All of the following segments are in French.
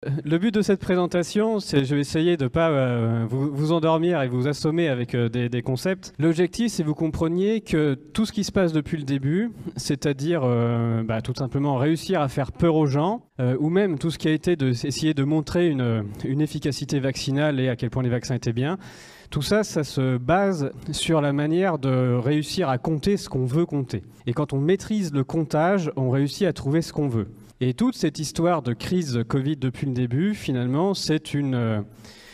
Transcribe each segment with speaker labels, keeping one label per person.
Speaker 1: Le but de cette présentation, c'est je vais essayer de ne pas vous endormir et vous assommer avec des concepts. L'objectif, c'est que vous compreniez que tout ce qui se passe depuis le début, c'est-à-dire tout simplement réussir à faire peur aux gens, ou même tout ce qui a été d'essayer de montrer une efficacité vaccinale et à quel point les vaccins étaient bien, tout ça, ça se base sur la manière de réussir à compter ce qu'on veut compter. Et quand on maîtrise le comptage, on réussit à trouver ce qu'on veut. Et toute cette histoire de crise Covid depuis le début, finalement, c'est une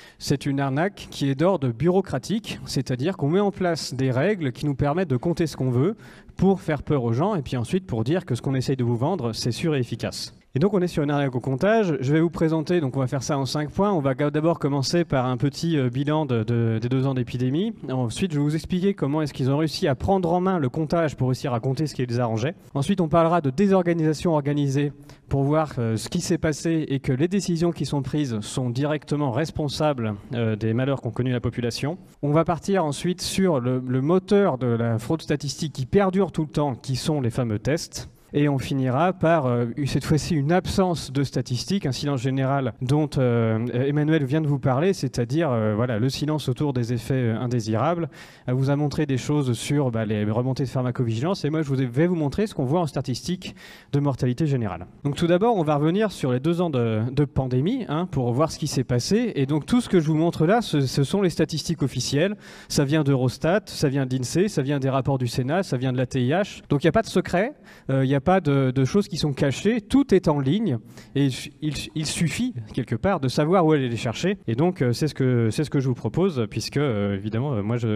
Speaker 1: arnaque qui est d'ordre bureaucratique, c'est-à-dire qu'on met en place des règles qui nous permettent de compter ce qu'on veut pour faire peur aux gens et puis ensuite pour dire que ce qu'on essaye de vous vendre, c'est sûr et efficace. Et donc on est sur une arnaque au comptage. Je vais vous présenter, donc on va faire ça en 5 points. On va d'abord commencer par un petit bilan des 2 ans d'épidémie. Ensuite, je vais vous expliquer comment est-ce qu'ils ont réussi à prendre en main le comptage pour réussir à compter ce qui les arrangeait. Ensuite, on parlera de désorganisation organisée pour voir ce qui s'est passé et que les décisions qui sont prises sont directement responsables des malheurs qu'ont connus la population. On va partir ensuite sur le moteur de la fraude statistique qui perdure tout le temps, qui sont les fameux tests. Et on finira par, cette fois-ci, une absence de statistiques, un silence général dont Emmanuel vient de vous parler, c'est-à-dire le silence autour des effets indésirables. Elle vous a montré des choses sur les remontées de pharmacovigilance, et moi je vais vous montrer ce qu'on voit en statistiques de mortalité générale. Donc tout d'abord, on va revenir sur les 2 ans de pandémie, pour voir ce qui s'est passé. Et donc tout ce que je vous montre là, ce sont les statistiques officielles. Ça vient d'Eurostat, ça vient d'INSEE, ça vient des rapports du Sénat, ça vient de la TIH. Donc il n'y a pas de secret, il n'y a pas de choses qui sont cachées, tout est en ligne et il suffit quelque part de savoir où aller les chercher. Et donc c'est ce que je vous propose puisque évidemment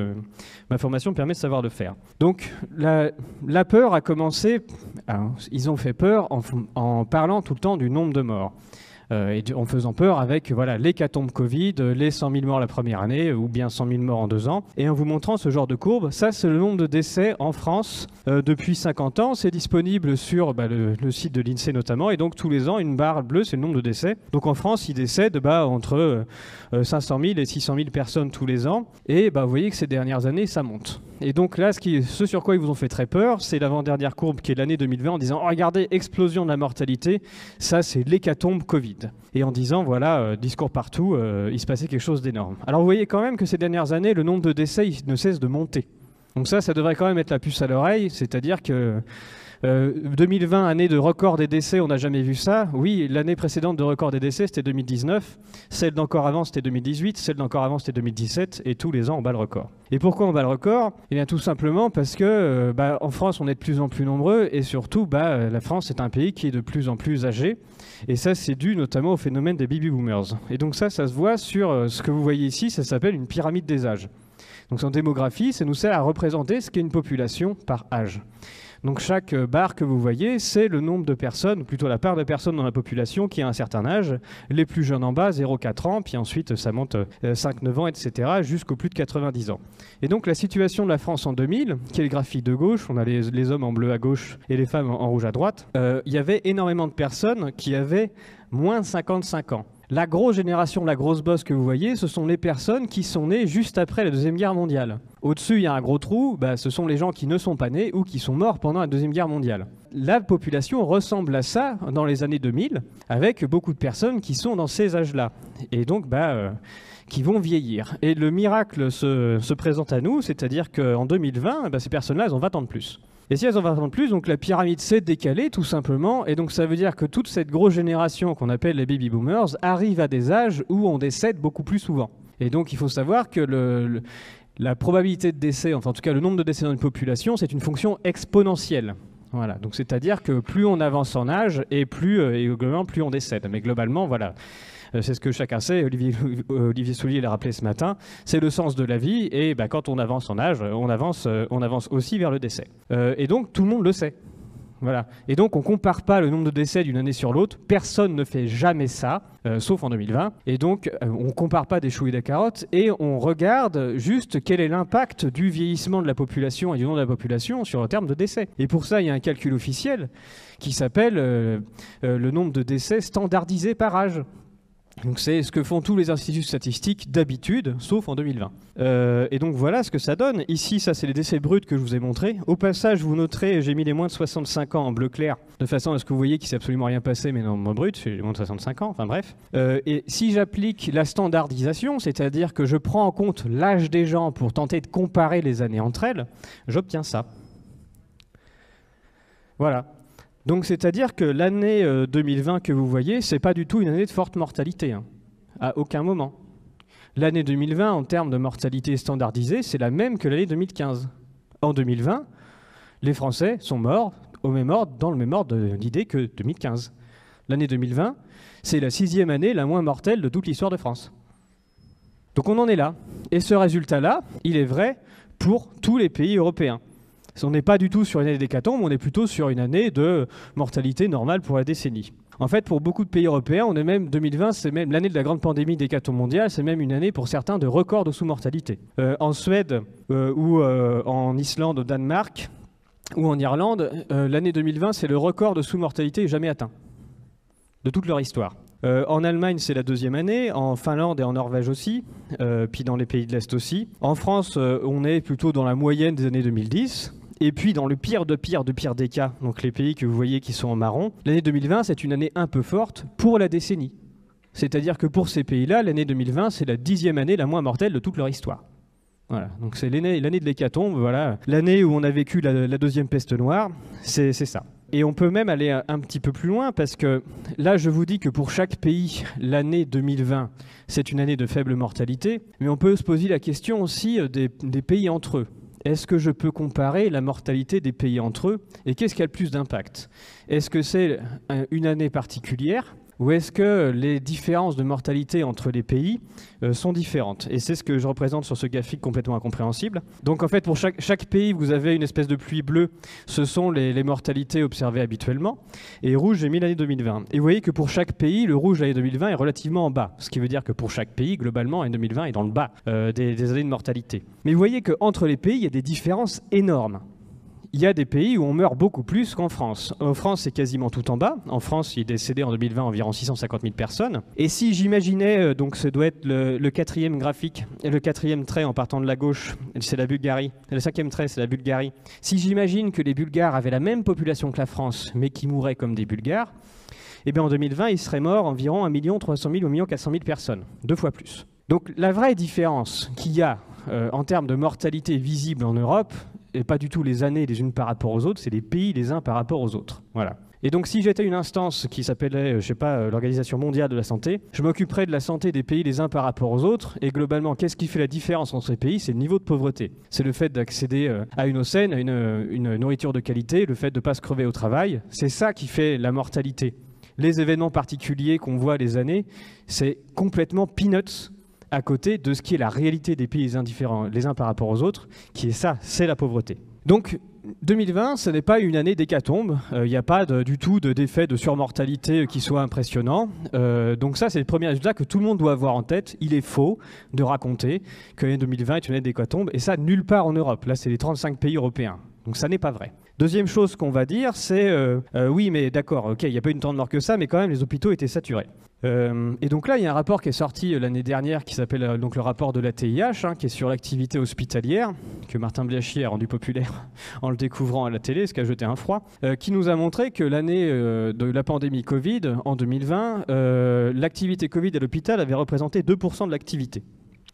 Speaker 1: ma formation permet de savoir le faire. Donc la peur a commencé, ils ont fait peur en parlant tout le temps du nombre de morts. Et en faisant peur avec l'hécatombe Covid, les 100 000 morts la première année ou bien 100 000 morts en 2 ans. Et en vous montrant ce genre de courbe, ça c'est le nombre de décès en France depuis 50 ans. C'est disponible sur le site de l'INSEE notamment. Et donc tous les ans, une barre bleue, c'est le nombre de décès. Donc en France, il décède entre 500 000 et 600 000 personnes tous les ans. Et vous voyez que ces dernières années, ça monte. Et donc là, ce sur quoi ils vous ont fait très peur, c'est l'avant-dernière courbe qui est l'année 2020 en disant « Regardez, explosion de la mortalité, ça c'est l'hécatombe Covid ». Et en disant, discours partout, il se passait quelque chose d'énorme. Alors vous voyez quand même que ces dernières années, le nombre de décès il ne cesse de monter. Donc ça devrait quand même être la puce à l'oreille, c'est-à-dire que 2020, année de record des décès, on n'a jamais vu ça. Oui, l'année précédente de record des décès, c'était 2019. Celle d'encore avant, c'était 2018. Celle d'encore avant, c'était 2017. Et tous les ans, on bat le record. Et pourquoi on bat le record? Eh bien, tout simplement parce que en France, on est de plus en plus nombreux. Et surtout, la France est un pays qui est de plus en plus âgé. Et ça, c'est dû notamment au phénomène des baby boomers. Et donc ça se voit sur ce que vous voyez ici. Ça s'appelle une pyramide des âges. Donc en démographie, ça nous sert à représenter ce qu'est une population par âge. Donc chaque barre que vous voyez, c'est le nombre de personnes, ou plutôt la part de personnes dans la population qui a un certain âge. Les plus jeunes en bas, 0,4 ans, puis ensuite ça monte 5-9 ans, etc., jusqu'au plus de 90 ans. Et donc la situation de la France en 2000, qui est le graphique de gauche, on a les hommes en bleu à gauche et les femmes en rouge à droite, il y avait énormément de personnes qui avaient moins de 55 ans. La grosse génération, la grosse bosse que vous voyez, ce sont les personnes qui sont nées juste après la Deuxième Guerre mondiale. Au-dessus, il y a un gros trou, ce sont les gens qui ne sont pas nés ou qui sont morts pendant la Deuxième Guerre mondiale. La population ressemble à ça dans les années 2000, avec beaucoup de personnes qui sont dans ces âges-là, et donc qui vont vieillir. Et le miracle se présente à nous, c'est-à-dire qu'en 2020, ces personnes-là, elles ont 20 ans de plus. Et si elles ont 20 ans de plus, donc la pyramide s'est décalée tout simplement, et donc ça veut dire que toute cette grosse génération qu'on appelle les baby boomers arrive à des âges où on décède beaucoup plus souvent. Et donc il faut savoir que la probabilité de décès, enfin en tout cas le nombre de décès dans une population, c'est une fonction exponentielle. Voilà, donc c'est-à-dire que plus on avance en âge et plus on décède. Mais globalement, c'est ce que chacun sait, Olivier Soulier l'a rappelé ce matin, c'est le sens de la vie, et quand on avance en âge, on avance aussi vers le décès. Et donc tout le monde le sait. Voilà. Et donc on ne compare pas le nombre de décès d'une année sur l'autre, personne ne fait jamais ça, sauf en 2020, et donc on ne compare pas des choux et des carottes, et on regarde juste quel est l'impact du vieillissement de la population et du nombre de la population sur le terme de décès. Et pour ça, il y a un calcul officiel qui s'appelle le nombre de décès standardisé par âge. Donc c'est ce que font tous les instituts statistiques d'habitude, sauf en 2020. Et donc voilà ce que ça donne. Ici, ça c'est les décès bruts que je vous ai montrés. Au passage, vous noterez, j'ai mis les moins de 65 ans en bleu clair, de façon à ce que vous voyez qu'il ne s'est absolument rien passé, mais non, en brut, c'est les moins de 65 ans, enfin bref. Et si j'applique la standardisation, c'est-à-dire que je prends en compte l'âge des gens pour tenter de comparer les années entre elles, j'obtiens ça. Voilà. Donc c'est-à-dire que l'année 2020 que vous voyez, c'est pas du tout une année de forte mortalité, hein, à aucun moment. L'année 2020, en termes de mortalité standardisée, c'est la même que l'année 2015. En 2020, les Français sont morts dans le même ordre d'idée que 2015. L'année 2020, c'est la 6e année la moins mortelle de toute l'histoire de France. Donc on en est là. Et ce résultat-là, il est vrai pour tous les pays européens. On n'est pas du tout sur une année d'hécatombe, on est plutôt sur une année de mortalité normale pour la décennie. En fait, pour beaucoup de pays européens, on est même 2020, c'est même l'année de la grande pandémie d'hécatombe mondiale, c'est même une année pour certains de record de sous-mortalité. En Suède ou en Islande, au Danemark ou en Irlande, l'année 2020, c'est le record de sous-mortalité jamais atteint de toute leur histoire. En Allemagne, c'est la 2e année, en Finlande et en Norvège aussi, puis dans les pays de l'Est aussi. En France, on est plutôt dans la moyenne des années 2010. Et puis dans le pire des cas, donc les pays que vous voyez qui sont en marron, l'année 2020 c'est une année un peu forte pour la décennie. C'est-à-dire que pour ces pays-là, l'année 2020 c'est la 10e année la moins mortelle de toute leur histoire. Voilà, donc c'est l'année de l'hécatombe, voilà. L'année où on a vécu la 2e peste noire, c'est ça. Et on peut même aller un petit peu plus loin parce que là je vous dis que pour chaque pays, l'année 2020 c'est une année de faible mortalité, mais on peut se poser la question aussi des pays entre eux. Est-ce que je peux comparer la mortalité des pays entre eux et qu'est-ce qui a le plus d'impact? Est-ce que c'est une année particulière ou est-ce que les différences de mortalité entre les pays sont différentes? Et c'est ce que je représente sur ce graphique complètement incompréhensible. Donc en fait, pour chaque pays, vous avez une espèce de pluie bleue. Ce sont les mortalités observées habituellement. Et rouge, j'ai mis l'année 2020. Et vous voyez que pour chaque pays, le rouge, l'année 2020, est relativement en bas. Ce qui veut dire que pour chaque pays, globalement, l'année 2020 est dans le bas des années de mortalité. Mais vous voyez qu'entre les pays, il y a des différences énormes. Il y a des pays où on meurt beaucoup plus qu'en France. En France, c'est quasiment tout en bas. En France, il est décédé en 2020 environ 650 000 personnes. Et si j'imaginais, donc ce doit être le 4e graphique, et le 4e trait en partant de la gauche, c'est la Bulgarie. Le 5e trait, c'est la Bulgarie. Si j'imagine que les Bulgares avaient la même population que la France, mais qui mouraient comme des Bulgares, eh bien en 2020, il serait mort environ 1 300 000 ou 1 400 000 personnes, 2 fois plus. Donc la vraie différence qu'il y a en termes de mortalité visible en Europe, et pas du tout les années les unes par rapport aux autres, c'est les pays les uns par rapport aux autres. Voilà. Et donc si j'étais une instance qui s'appelait, je sais pas, l'Organisation mondiale de la santé, je m'occuperais de la santé des pays les uns par rapport aux autres, et globalement, qu'est-ce qui fait la différence entre ces pays? C'est le niveau de pauvreté. C'est le fait d'accéder à une eau saine, à une nourriture de qualité, le fait de ne pas se crever au travail. C'est ça qui fait la mortalité. Les événements particuliers qu'on voit les années, c'est complètement peanuts à côté de ce qui est la réalité des pays indifférents les uns par rapport aux autres, qui est ça, c'est la pauvreté. Donc 2020, ce n'est pas une année d'hécatombe, il n'y a pas du tout d'effet de surmortalité qui soit impressionnant. Donc ça, c'est le premier résultat que tout le monde doit avoir en tête. Il est faux de raconter que l'année 2020 est une année d'hécatombe, et ça, nulle part en Europe. Là, c'est les 35 pays européens. Donc ça n'est pas vrai. Deuxième chose qu'on va dire, c'est oui, mais d'accord, ok, il n'y a pas eu tant de morts que ça, mais quand même, les hôpitaux étaient saturés. Et donc là, il y a un rapport qui est sorti l'année dernière qui s'appelle donc le rapport de la TIH, qui est sur l'activité hospitalière, que Martin Bliachier a rendu populaire en le découvrant à la télé, ce qui a jeté un froid, qui nous a montré que l'année de la pandémie Covid, en 2020, l'activité Covid à l'hôpital avait représenté 2% de l'activité.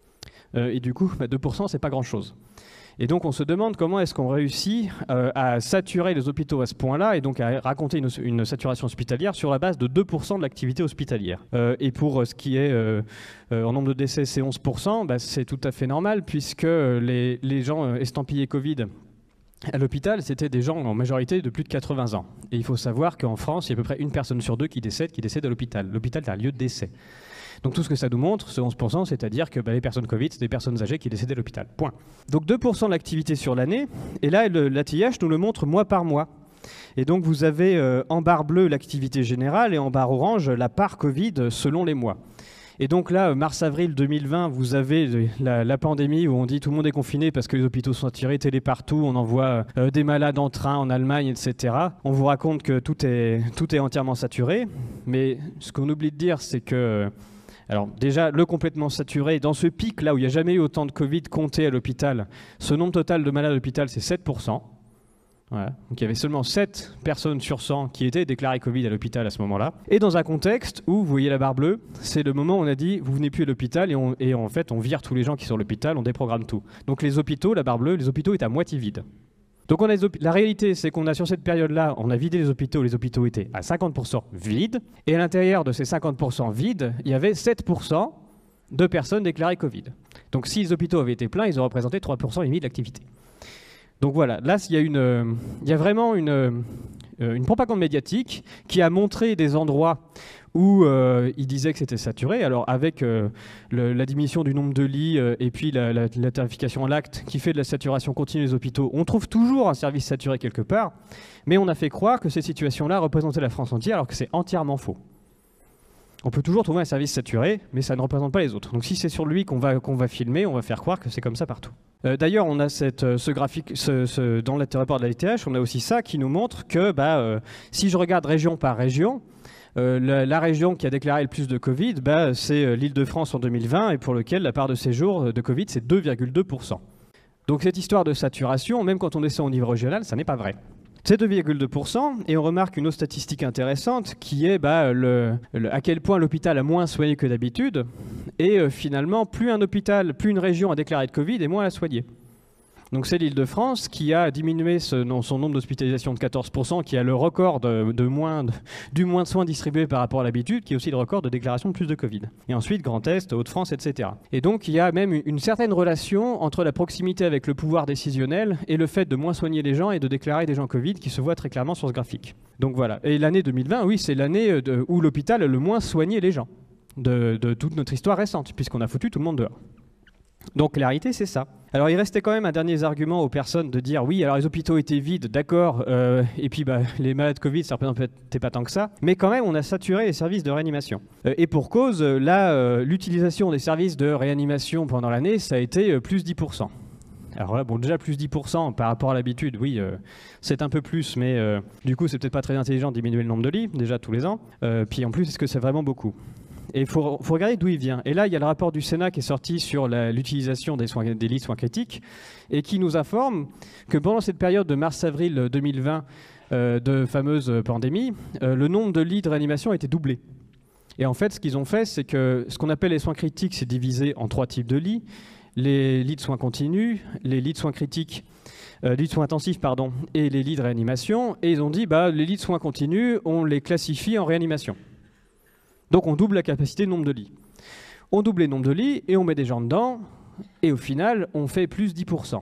Speaker 1: Et du coup, 2%, c'est pas grand-chose. Et donc on se demande comment est-ce qu'on réussit à saturer les hôpitaux à ce point-là et donc à raconter une saturation hospitalière sur la base de 2% de l'activité hospitalière. Et pour ce qui est en nombre de décès, c'est 11%, c'est tout à fait normal puisque les gens estampillés Covid à l'hôpital, c'était des gens en majorité de plus de 80 ans. Et il faut savoir qu'en France, il y a à peu près 1 personne sur 2 qui décède à l'hôpital. L'hôpital est un lieu de décès. Donc tout ce que ça nous montre, ce 11%, c'est-à-dire que les personnes Covid, c'est des personnes âgées qui décèdent à l'hôpital. Point. Donc 2% de l'activité sur l'année, et là, la TIH nous le montre mois par mois. Et donc vous avez en barre bleue l'activité générale et en barre orange la part Covid selon les mois. Et donc là, mars-avril 2020, vous avez la pandémie où on dit tout le monde est confiné parce que les hôpitaux sont saturés, télé partout, on envoie des malades en train en Allemagne, etc. On vous raconte que tout est entièrement saturé. Mais ce qu'on oublie de dire, c'est que Alors déjà, le complètement saturé, dans ce pic là où il n'y a jamais eu autant de Covid compté à l'hôpital, ce nombre total de malades à l'hôpital, c'est 7%. Voilà. Donc il y avait seulement 7 personnes sur 100 qui étaient déclarées Covid à l'hôpital à ce moment-là. Et dans un contexte où, vous voyez la barre bleue, c'est le moment où on a dit vous venez plus à l'hôpital et en fait on vire tous les gens qui sont à l'hôpital, on déprogramme tout. Donc les hôpitaux, la barre bleue, les hôpitaux étaient à moitié vides. Donc la réalité, c'est qu'on a sur cette période-là, on a vidé les hôpitaux étaient à 50% vides, et à l'intérieur de ces 50% vides, il y avait 7% de personnes déclarées Covid. Donc si les hôpitaux avaient été pleins, ils auraient représenté 3% et demi de l'activité. Donc voilà, là il y a vraiment une propagande médiatique qui a montré des endroits où il disait que c'était saturé. Alors avec la diminution du nombre de lits et puis la tarification à l'acte qui fait de la saturation continue des hôpitaux, on trouve toujours un service saturé quelque part, mais on a fait croire que ces situations-là représentaient la France entière alors que c'est entièrement faux. On peut toujours trouver un service saturé, mais ça ne représente pas les autres. Donc si c'est sur lui qu'on va filmer, on va faire croire que c'est comme ça partout. D'ailleurs, on a ce graphique, dans le rapport de la LTH, on a aussi ça qui nous montre que si je regarde région par région, la région qui a déclaré le plus de Covid, c'est l'Île-de-France en 2020, et pour lequel la part de séjour de Covid, c'est 2,2%. Donc cette histoire de saturation, même quand on descend au niveau régional, ça n'est pas vrai. C'est 2,2%, et on remarque une autre statistique intéressante qui est à quel point l'hôpital a moins soigné que d'habitude, et finalement, plus une région a déclaré de Covid, et moins elle a soigné. Donc c'est l'Île-de-France qui a diminué son nombre d'hospitalisations de 14%, qui a le record du moins de soins distribués par rapport à l'habitude, qui est aussi le record de déclaration de plus de Covid. Et ensuite Grand Est, Hauts-de-France, etc. Et donc il y a même une certaine relation entre la proximité avec le pouvoir décisionnel et le fait de moins soigner les gens et de déclarer des gens Covid qui se voit très clairement sur ce graphique. Donc voilà. Et l'année 2020, oui, c'est l'année où l'hôpital a le moins soigné les gens de toute notre histoire récente, puisqu'on a foutu tout le monde dehors. Donc la réalité, c'est ça. Alors il restait quand même un dernier argument aux personnes de dire oui, alors les hôpitaux étaient vides, d'accord, et puis les malades Covid, ça ne représentait pas tant que ça, mais quand même on a saturé les services de réanimation. Et pour cause, là, l'utilisation des services de réanimation pendant l'année, ça a été plus 10%. Alors là, bon, déjà plus 10% par rapport à l'habitude, oui, c'est un peu plus, mais du coup c'est peut-être pas très intelligent de diminuer le nombre de lits, déjà tous les ans, puis en plus, est-ce que c'est vraiment beaucoup ? Et il faut regarder d'où il vient. Et là, il y a le rapport du Sénat qui est sorti sur l'utilisation des lits de soins critiques et qui nous informe que pendant cette période de mars-avril 2020 de fameuse pandémie, le nombre de lits de réanimation a été doublé. Et en fait, ce qu'ils ont fait, c'est que ce qu'on appelle les soins critiques, c'est divisé en 3 types de lits. Les lits de soins continus, les lits de soins critiques, lits de soins intensifs, pardon, et les lits de réanimation. Et ils ont dit, les lits de soins continus, on les classifie en réanimation. Donc on double la capacité de nombre de lits. On double les nombres de lits et on met des gens dedans, et au final, on fait plus 10%.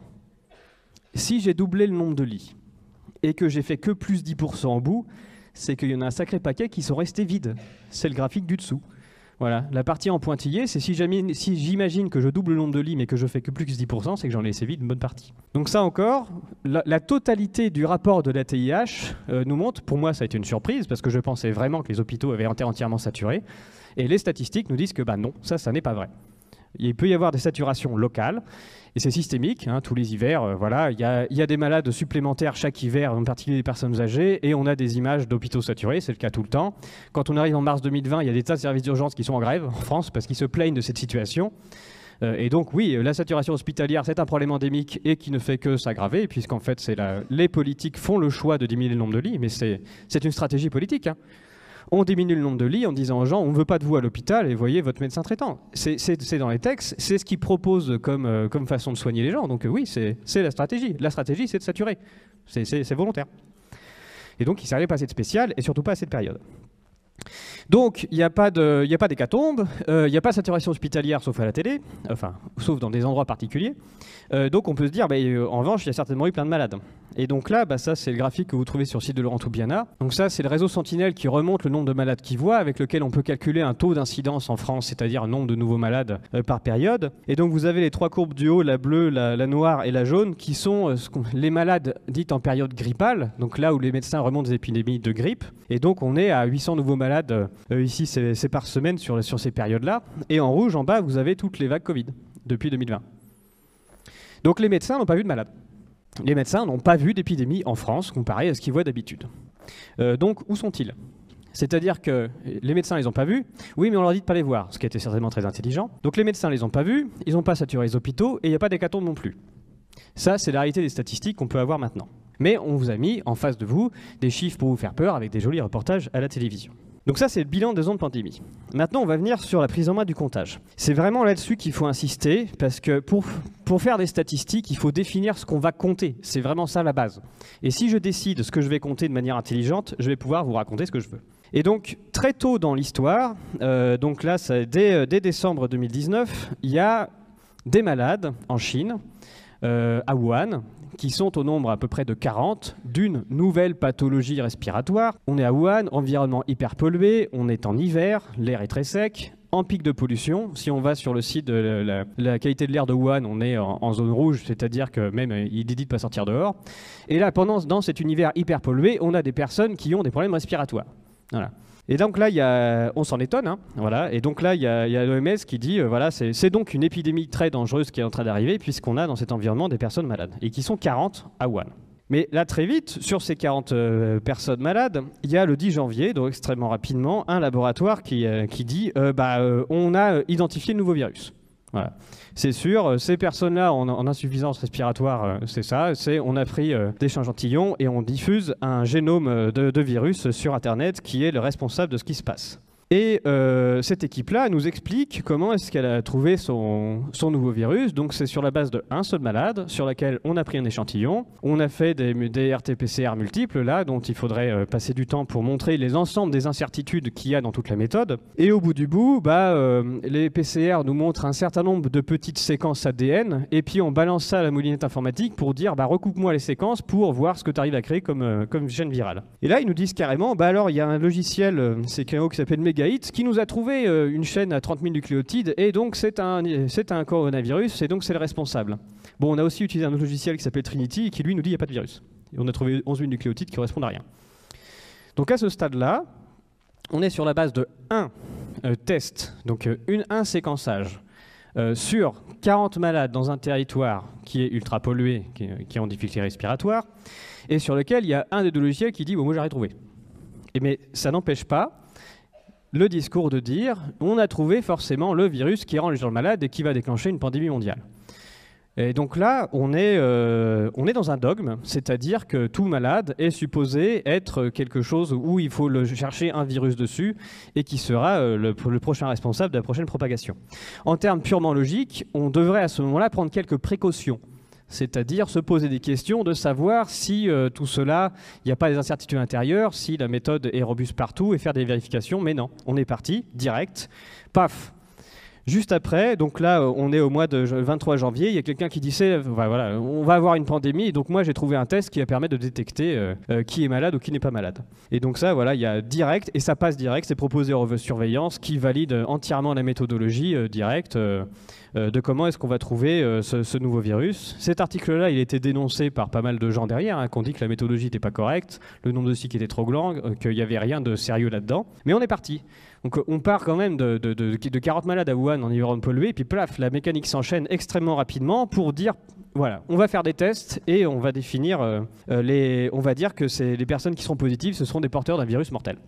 Speaker 1: Si j'ai doublé le nombre de lits et que j'ai fait que plus 10% en bout, c'est qu'il y en a un sacré paquet qui sont restés vides. C'est le graphique du dessous. Voilà. La partie en pointillé, c'est si j'imagine que je double le nombre de lits mais que je fais que plus 10%, c'est que j'en ai laissé vide une bonne partie. Donc ça encore, la totalité du rapport de la TIH nous montre, pour moi ça a été une surprise, parce que je pensais vraiment que les hôpitaux avaient été entièrement saturés, et les statistiques nous disent que non, ça n'est pas vrai. Il peut y avoir des saturations locales, et c'est systémique, tous les hivers, voilà, il y a des malades supplémentaires chaque hiver, en particulier des personnes âgées, et on a des images d'hôpitaux saturés, c'est le cas tout le temps. Quand on arrive en mars 2020, il y a des tas de services d'urgence qui sont en grève en France, parce qu'ils se plaignent de cette situation. Et donc oui, la saturation hospitalière, c'est un problème endémique et qui ne fait que s'aggraver, puisqu'en fait, les politiques font le choix de diminuer le nombre de lits, mais c'est une stratégie politique, On diminue le nombre de lits en disant aux gens on ne veut pas de vous à l'hôpital et voyez votre médecin traitant. C'est dans les textes, c'est ce qu'ils proposent comme façon de soigner les gens. Donc oui, c'est la stratégie. La stratégie, c'est de saturer. C'est volontaire. Et donc, il ne s'est rien passé de spécial et surtout pas à cette période. Donc, il n'y a pas d'hécatombe, il n'y a pas de saturation hospitalière sauf à la télé, enfin, sauf dans des endroits particuliers. Donc, on peut se dire, en revanche, il y a certainement eu plein de malades. Et donc là, ça, c'est le graphique que vous trouvez sur le site de Laurent Toubiana. Donc ça, c'est le réseau Sentinelle qui remonte le nombre de malades qu'il voit, avec lequel on peut calculer un taux d'incidence en France, c'est-à-dire un nombre de nouveaux malades par période. Et donc, vous avez les 3 courbes du haut, la bleue, la noire et la jaune, qui sont les malades dites en période grippale, donc là où les médecins remontent des épidémies de grippe. Et donc, on est à 800 nouveaux malades ici, c'est par semaine sur ces périodes-là. Et en rouge, en bas, vous avez toutes les vagues Covid depuis 2020. Donc, les médecins n'ont pas vu de malades. Les médecins n'ont pas vu d'épidémie en France comparé à ce qu'ils voient d'habitude. Donc, où sont-ils ? C'est-à-dire que les médecins, ils n'ont pas vu. Oui, mais on leur dit de ne pas les voir, ce qui était certainement très intelligent. Donc les médecins, ils n'ont pas vu, ils n'ont pas saturé les hôpitaux et il n'y a pas d'hécatombe non plus. Ça, c'est la réalité des statistiques qu'on peut avoir maintenant. Mais on vous a mis en face de vous des chiffres pour vous faire peur avec des jolis reportages à la télévision. Donc ça, c'est le bilan des ans de pandémie. Maintenant, on va venir sur la prise en main du comptage. C'est vraiment là-dessus qu'il faut insister, parce que pour faire des statistiques, il faut définir ce qu'on va compter. C'est vraiment ça la base. Et si je décide ce que je vais compter de manière intelligente, je vais pouvoir vous raconter ce que je veux. Et donc, très tôt dans l'histoire, donc là, dès décembre 2019, il y a des malades en Chine, à Wuhan, qui sont au nombre à peu près de 40, d'une nouvelle pathologie respiratoire. On est à Wuhan, environnement hyper pollué, on est en hiver, l'air est très sec, en pic de pollution. Si on va sur le site de la qualité de l'air de Wuhan, on est en zone rouge, c'est-à-dire que même il est dit de ne pas sortir dehors. Et là, dans cet univers hyper pollué, on a des personnes qui ont des problèmes respiratoires. Voilà. Et donc là, on s'en étonne, hein, voilà. Et donc là, il y a l'OMS qui dit, voilà, c'est donc une épidémie très dangereuse qui est en train d'arriver, puisqu'on a dans cet environnement des personnes malades, et qui sont 40 à Wuhan. Mais là, très vite, sur ces 40 personnes malades, il y a le 10 janvier, donc extrêmement rapidement, un laboratoire qui dit, on a identifié le nouveau virus. Voilà. C'est sûr, ces personnes-là en insuffisance respiratoire, c'est ça, on a pris des échantillons et on diffuse un génome de virus sur Internet qui est le responsable de ce qui se passe. Et cette équipe-là nous explique comment est-ce qu'elle a trouvé son nouveau virus. Donc c'est sur la base d'un seul malade sur laquelle on a pris un échantillon. On a fait des RT-PCR multiples là, dont il faudrait passer du temps pour montrer les ensembles des incertitudes qu'il y a dans toute la méthode. Et au bout du bout, les PCR nous montrent un certain nombre de petites séquences ADN et puis on balance ça à la moulinette informatique pour dire recoupe-moi les séquences pour voir ce que tu arrives à créer comme chaîne virale. Et là ils nous disent carrément, alors il y a un logiciel, c'est Créo qui s'appelle Megaït, qui nous a trouvé une chaîne à 30 000 nucléotides et donc c'est un coronavirus et donc c'est le responsable. Bon, on a aussi utilisé un autre logiciel qui s'appelle Trinity et qui lui nous dit qu'il n'y a pas de virus. Et on a trouvé 11 000 nucléotides qui correspondent à rien. Donc à ce stade-là, on est sur la base de un test, donc un séquençage sur 40 malades dans un territoire qui est ultra pollué, qui est en difficulté respiratoire, et sur lequel il y a un des deux logiciels qui dit moi j'ai rien trouvé. Mais ça n'empêche pas le discours de dire on a trouvé forcément le virus qui rend les gens malades et qui va déclencher une pandémie mondiale. Et donc là, on est dans un dogme, c'est-à-dire que tout malade est supposé être quelque chose où il faut chercher un virus dessus et qui sera le prochain responsable de la prochaine propagation. En termes purement logiques, on devrait à ce moment-là prendre quelques précautions. C'est-à-dire se poser des questions de savoir si tout cela, il n'y a pas des incertitudes intérieures, si la méthode est robuste partout et faire des vérifications. Mais non, on est parti, direct, paf. Juste après, donc là, on est au mois de 23 janvier, il y a quelqu'un qui dit voilà, on va avoir une pandémie, donc moi j'ai trouvé un test qui va permettre de détecter qui est malade ou qui n'est pas malade. Et donc ça, voilà, il y a direct, et ça passe direct, c'est proposé aux surveillance qui valide entièrement la méthodologie directe de comment est-ce qu'on va trouver ce nouveau virus. Cet article-là, il a été dénoncé par pas mal de gens derrière, qui ont dit que la méthodologie n'était pas correcte, le nombre de cycles était trop grand, qu'il n'y avait rien de sérieux là-dedans. Mais on est parti. Donc on part quand même de 40 malades à Wuhan en environnement pollué, et puis plaf, la mécanique s'enchaîne extrêmement rapidement pour dire, voilà, on va faire des tests et on va définir, on va dire que les personnes qui seront positives, ce seront des porteurs d'un virus mortel.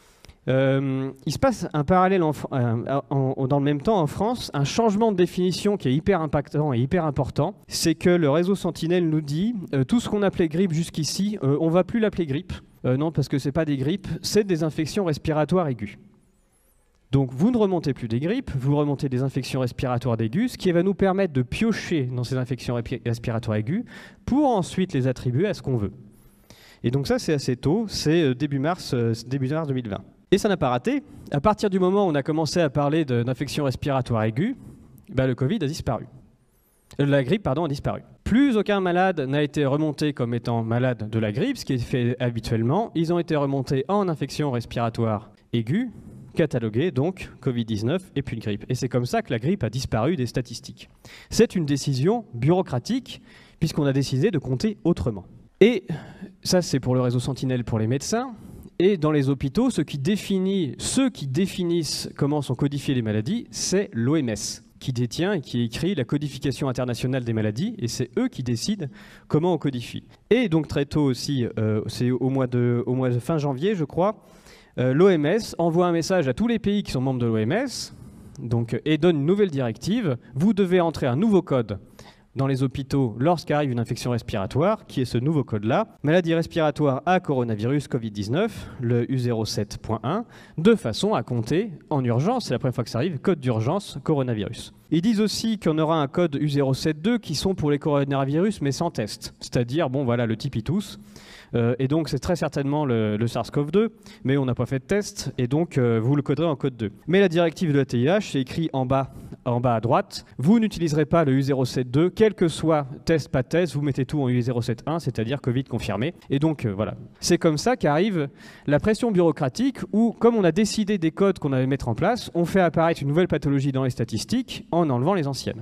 Speaker 1: Il se passe un parallèle dans le même temps en France, un changement de définition qui est hyper impactant et hyper important, c'est que le réseau Sentinelle nous dit tout ce qu'on appelait grippe jusqu'ici, on ne va plus l'appeler grippe, non parce que ce n'est pas des grippes, c'est des infections respiratoires aiguës. Donc vous ne remontez plus des grippes, vous remontez des infections respiratoires aiguës, ce qui va nous permettre de piocher dans ces infections respiratoires aiguës pour ensuite les attribuer à ce qu'on veut. Et donc ça c'est assez tôt, c'est début mars 2020. Et ça n'a pas raté. À partir du moment où on a commencé à parler d'infection respiratoire aiguë, le Covid a disparu. La grippe, a disparu. Plus aucun malade n'a été remonté comme étant malade de la grippe, ce qui est fait habituellement. Ils ont été remontés en infection respiratoire aiguë, catalogués donc Covid-19 et puis une grippe. Et c'est comme ça que la grippe a disparu des statistiques. C'est une décision bureaucratique puisqu'on a décidé de compter autrement. Et ça c'est pour le réseau Sentinelle pour les médecins. Et dans les hôpitaux, ceux qui définissent comment sont codifiées les maladies, c'est l'OMS qui détient et qui écrit la codification internationale des maladies, et c'est eux qui décident comment on codifie. Et donc très tôt aussi, c'est au mois de fin janvier, je crois, l'OMS envoie un message à tous les pays qui sont membres de l'OMS et donne une nouvelle directive. Vous devez entrer un nouveau code dans les hôpitaux lorsqu'arrive une infection respiratoire, qui est ce nouveau code-là, maladie respiratoire à coronavirus Covid-19, le U07.1, de façon à compter en urgence, c'est la première fois que ça arrive, code d'urgence coronavirus. Ils disent aussi qu'on aura un code U072 qui sont pour les coronavirus mais sans test, c'est-à-dire, bon voilà, le type il tousse, et donc c'est très certainement le SARS-CoV-2, mais on n'a pas fait de test, et donc vous le coderez en code 2. Mais la directive de la TIH, c'est écrit en bas à droite, vous n'utiliserez pas le U072, quel que soit test, pas test, vous mettez tout en U071, c'est-à-dire Covid confirmé. Et donc voilà. C'est comme ça qu'arrive la pression bureaucratique où, comme on a décidé des codes qu'on allait mettre en place, on fait apparaître une nouvelle pathologie dans les statistiques en enlevant les anciennes.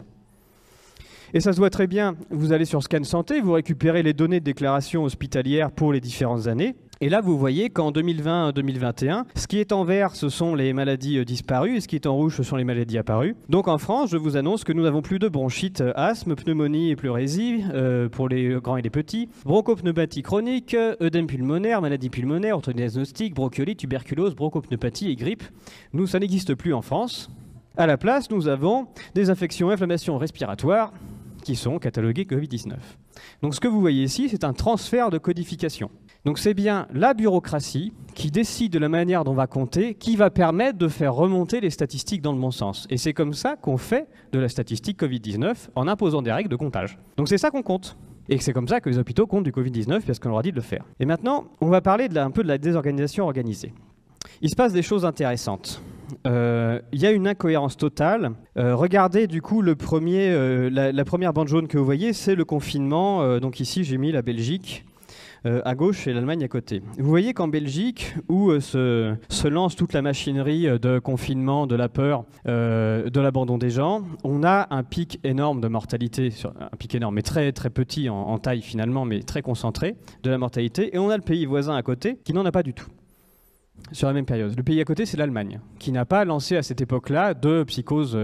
Speaker 1: Et ça se voit très bien, vous allez sur Scan Santé, vous récupérez les données de déclaration hospitalière pour les différentes années. Et là, vous voyez qu'en 2020-2021, ce qui est en vert, ce sont les maladies disparues, et ce qui est en rouge, ce sont les maladies apparues. Donc en France, je vous annonce que nous n'avons plus de bronchite, asthme, pneumonie et pleurésie, pour les grands et les petits, bronchopneumopathie chronique, œdème pulmonaire, maladie pulmonaire, orthodiagnostique, bronchiolite, tuberculose, bronchopneumopathie et grippe. Nous, ça n'existe plus en France. À la place, nous avons des infections et inflammations respiratoires qui sont cataloguées Covid-19. Donc ce que vous voyez ici, c'est un transfert de codification. Donc c'est bien la bureaucratie qui décide de la manière dont on va compter, qui va permettre de faire remonter les statistiques dans le bon sens. Et c'est comme ça qu'on fait de la statistique Covid-19 en imposant des règles de comptage. Donc c'est ça qu'on compte. Et c'est comme ça que les hôpitaux comptent du Covid-19 parce qu'on leur a dit de le faire. Et maintenant, on va parler un peu de la désorganisation organisée. Il se passe des choses intéressantes. Il y a une incohérence totale. Regardez du coup la première bande jaune que vous voyez, c'est le confinement. Donc ici j'ai mis la Belgique à gauche et l'Allemagne à côté. Vous voyez qu'en Belgique, où se lance toute la machinerie de confinement, de la peur, de l'abandon des gens, on a un pic énorme de mortalité, un pic énorme, mais très, très petit en taille finalement, mais très concentré de la mortalité. Et on a le pays voisin à côté qui n'en a pas du tout sur la même période. Le pays à côté, c'est l'Allemagne, qui n'a pas lancé à cette époque-là de psychose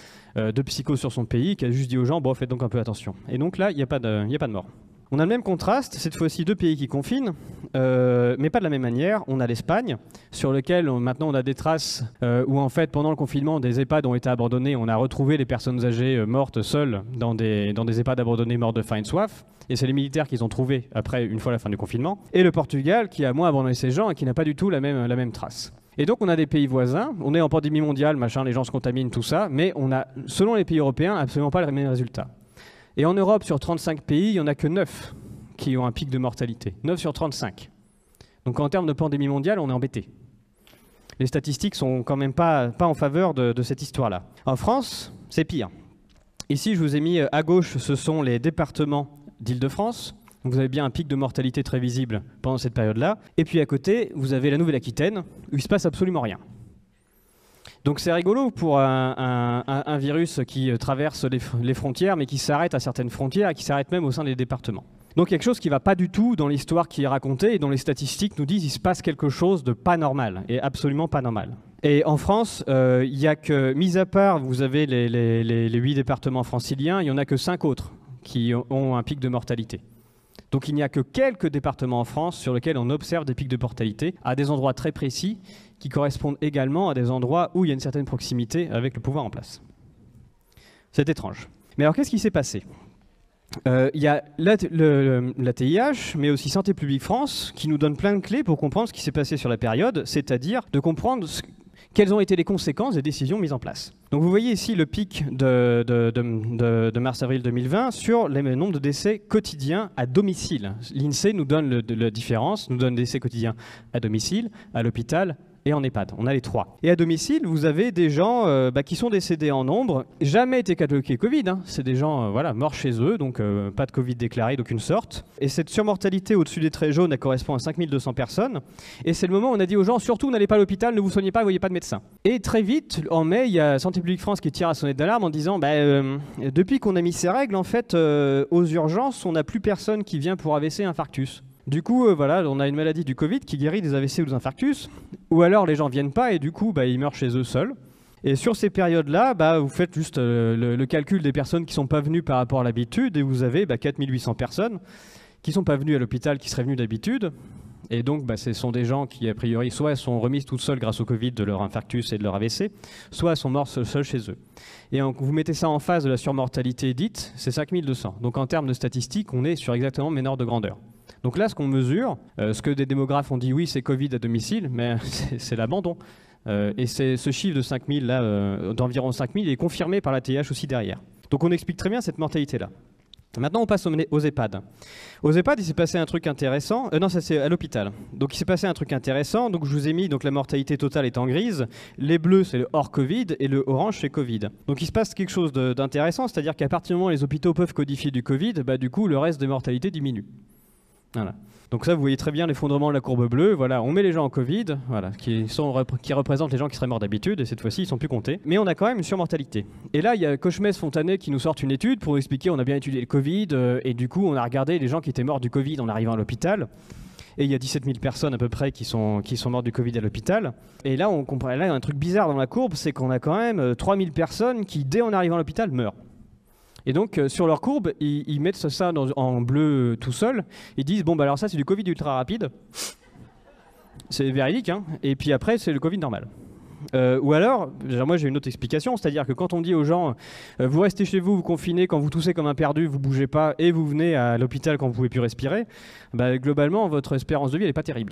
Speaker 1: sur son pays, qui a juste dit aux gens, bon, faites donc un peu attention. Et donc là, il n'y a pas de mort. On a le même contraste, cette fois-ci deux pays qui confinent, mais pas de la même manière. On a l'Espagne, sur lequel maintenant on a des traces où en fait pendant le confinement des EHPAD ont été abandonnés. On a retrouvé les personnes âgées mortes seules dans des EHPAD abandonnés morts de faim et de soif. Et c'est les militaires qu'ils ont trouvés après, une fois la fin du confinement. Et le Portugal qui a moins abandonné ces gens et qui n'a pas du tout la même trace. Et donc on a des pays voisins, on est en pandémie mondiale, machin, les gens se contaminent, tout ça, mais on a, selon les pays européens, absolument pas les mêmes résultats. Et en Europe, sur 35 pays, il n'y en a que 9 qui ont un pic de mortalité. 9 sur 35. Donc en termes de pandémie mondiale, on est embêté. Les statistiques sont quand même pas en faveur de cette histoire-là. En France, c'est pire. Ici, je vous ai mis à gauche, ce sont les départements d'Île-de-France. Donc vous avez bien un pic de mortalité très visible pendant cette période-là. Et puis à côté, vous avez la Nouvelle-Aquitaine, où il ne se passe absolument rien. Donc c'est rigolo pour un virus qui traverse les frontières, mais qui s'arrête à certaines frontières et qui s'arrête même au sein des départements. Donc quelque chose qui ne va pas du tout dans l'histoire qui est racontée et dont les statistiques nous disent qu'il se passe quelque chose de pas normal, et absolument pas normal. Et en France, il n'y a que, mis à part, vous avez les 8 départements franciliens, il n'y en a que 5 autres qui ont un pic de mortalité. Donc il n'y a que quelques départements en France sur lesquels on observe des pics de mortalité à des endroits très précis qui correspondent également à des endroits où il y a une certaine proximité avec le pouvoir en place. C'est étrange. Mais alors qu'est-ce qui s'est passé ? Il y a la TIH, mais aussi Santé publique France, qui nous donne plein de clés pour comprendre ce qui s'est passé sur la période, c'est-à-dire de comprendre quelles ont été les conséquences des décisions mises en place. Donc vous voyez ici le pic de mars-avril 2020 sur le nombre de décès quotidiens à domicile. L'INSEE nous donne la différence, nous donne des décès quotidiens à domicile, à l'hôpital et en EHPAD. On a les trois. Et à domicile, vous avez des gens qui sont décédés en nombre, jamais été catalogués Covid. C'est des gens morts chez eux, donc pas de Covid déclaré d'aucune sorte. Et cette surmortalité au-dessus des traits jaunes, elle correspond à 5200 personnes. Et c'est le moment où on a dit aux gens, surtout n'allez pas à l'hôpital, ne vous soignez pas, ne voyez pas de médecin. Et très vite, en mai, il y a Santé publique France qui tire à sonnette d'alarme en disant depuis qu'on a mis ces règles, en fait, aux urgences, on n'a plus personne qui vient pour AVC et infarctus. Du coup, on a une maladie du Covid qui guérit des AVC ou des infarctus, ou alors les gens ne viennent pas et du coup, ils meurent chez eux seuls. Et sur ces périodes-là, vous faites juste le calcul des personnes qui ne sont pas venues par rapport à l'habitude et vous avez 4800 personnes qui ne sont pas venues à l'hôpital qui seraient venues d'habitude Et donc, ce sont des gens qui, a priori, soit sont remis tout seuls grâce au Covid de leur infarctus et de leur AVC, soit sont morts seuls chez eux. Et vous mettez ça en face de la surmortalité dite, c'est 5200. Donc en termes de statistiques, on est sur exactement le même ordre de grandeur. Donc là, ce qu'on mesure, ce que des démographes ont dit, oui, c'est Covid à domicile, mais c'est l'abandon. Et ce chiffre de 5000, là, d'environ 5000, est confirmé par la TIH aussi derrière. Donc on explique très bien cette mortalité-là. Maintenant, on passe aux EHPAD. Aux EHPAD, il s'est passé un truc intéressant. Non, ça c'est à l'hôpital. Donc il s'est passé un truc intéressant. Donc je vous ai mis, donc la mortalité totale est en grise. Les bleus, c'est le hors Covid, et le orange, c'est Covid. Donc il se passe quelque chose d'intéressant, c'est-à-dire qu'à partir du moment où les hôpitaux peuvent codifier du Covid, du coup, le reste des mortalités diminue. Voilà. Donc ça, vous voyez très bien l'effondrement de la courbe bleue. Voilà, on met les gens en Covid, voilà, qui représentent les gens qui seraient morts d'habitude, et cette fois-ci, ils sont plus comptés. Mais on a quand même une surmortalité. Et là, il y a Cochemès Fontanet qui nous sortent une étude pour expliquer, on a bien étudié le Covid, et du coup, on a regardé les gens qui étaient morts du Covid en arrivant à l'hôpital. Et il y a 17 000 personnes à peu près qui sont mortes du Covid à l'hôpital. Et là, on comprend, là, il y a un truc bizarre dans la courbe, c'est qu'on a quand même 3 000 personnes qui, dès en arrivant à l'hôpital, meurent. Et donc, sur leur courbe, ils mettent ça en bleu tout seul. Ils disent, bon, alors ça, c'est du Covid ultra rapide. C'est véridique, hein. Et puis après, c'est le Covid normal. Ou alors, moi j'ai une autre explication, c'est-à-dire que quand on dit aux gens, vous restez chez vous, vous confinez, quand vous toussez comme un perdu, vous bougez pas, et vous venez à l'hôpital quand vous pouvez plus respirer, globalement, votre espérance de vie, elle n'est pas terrible.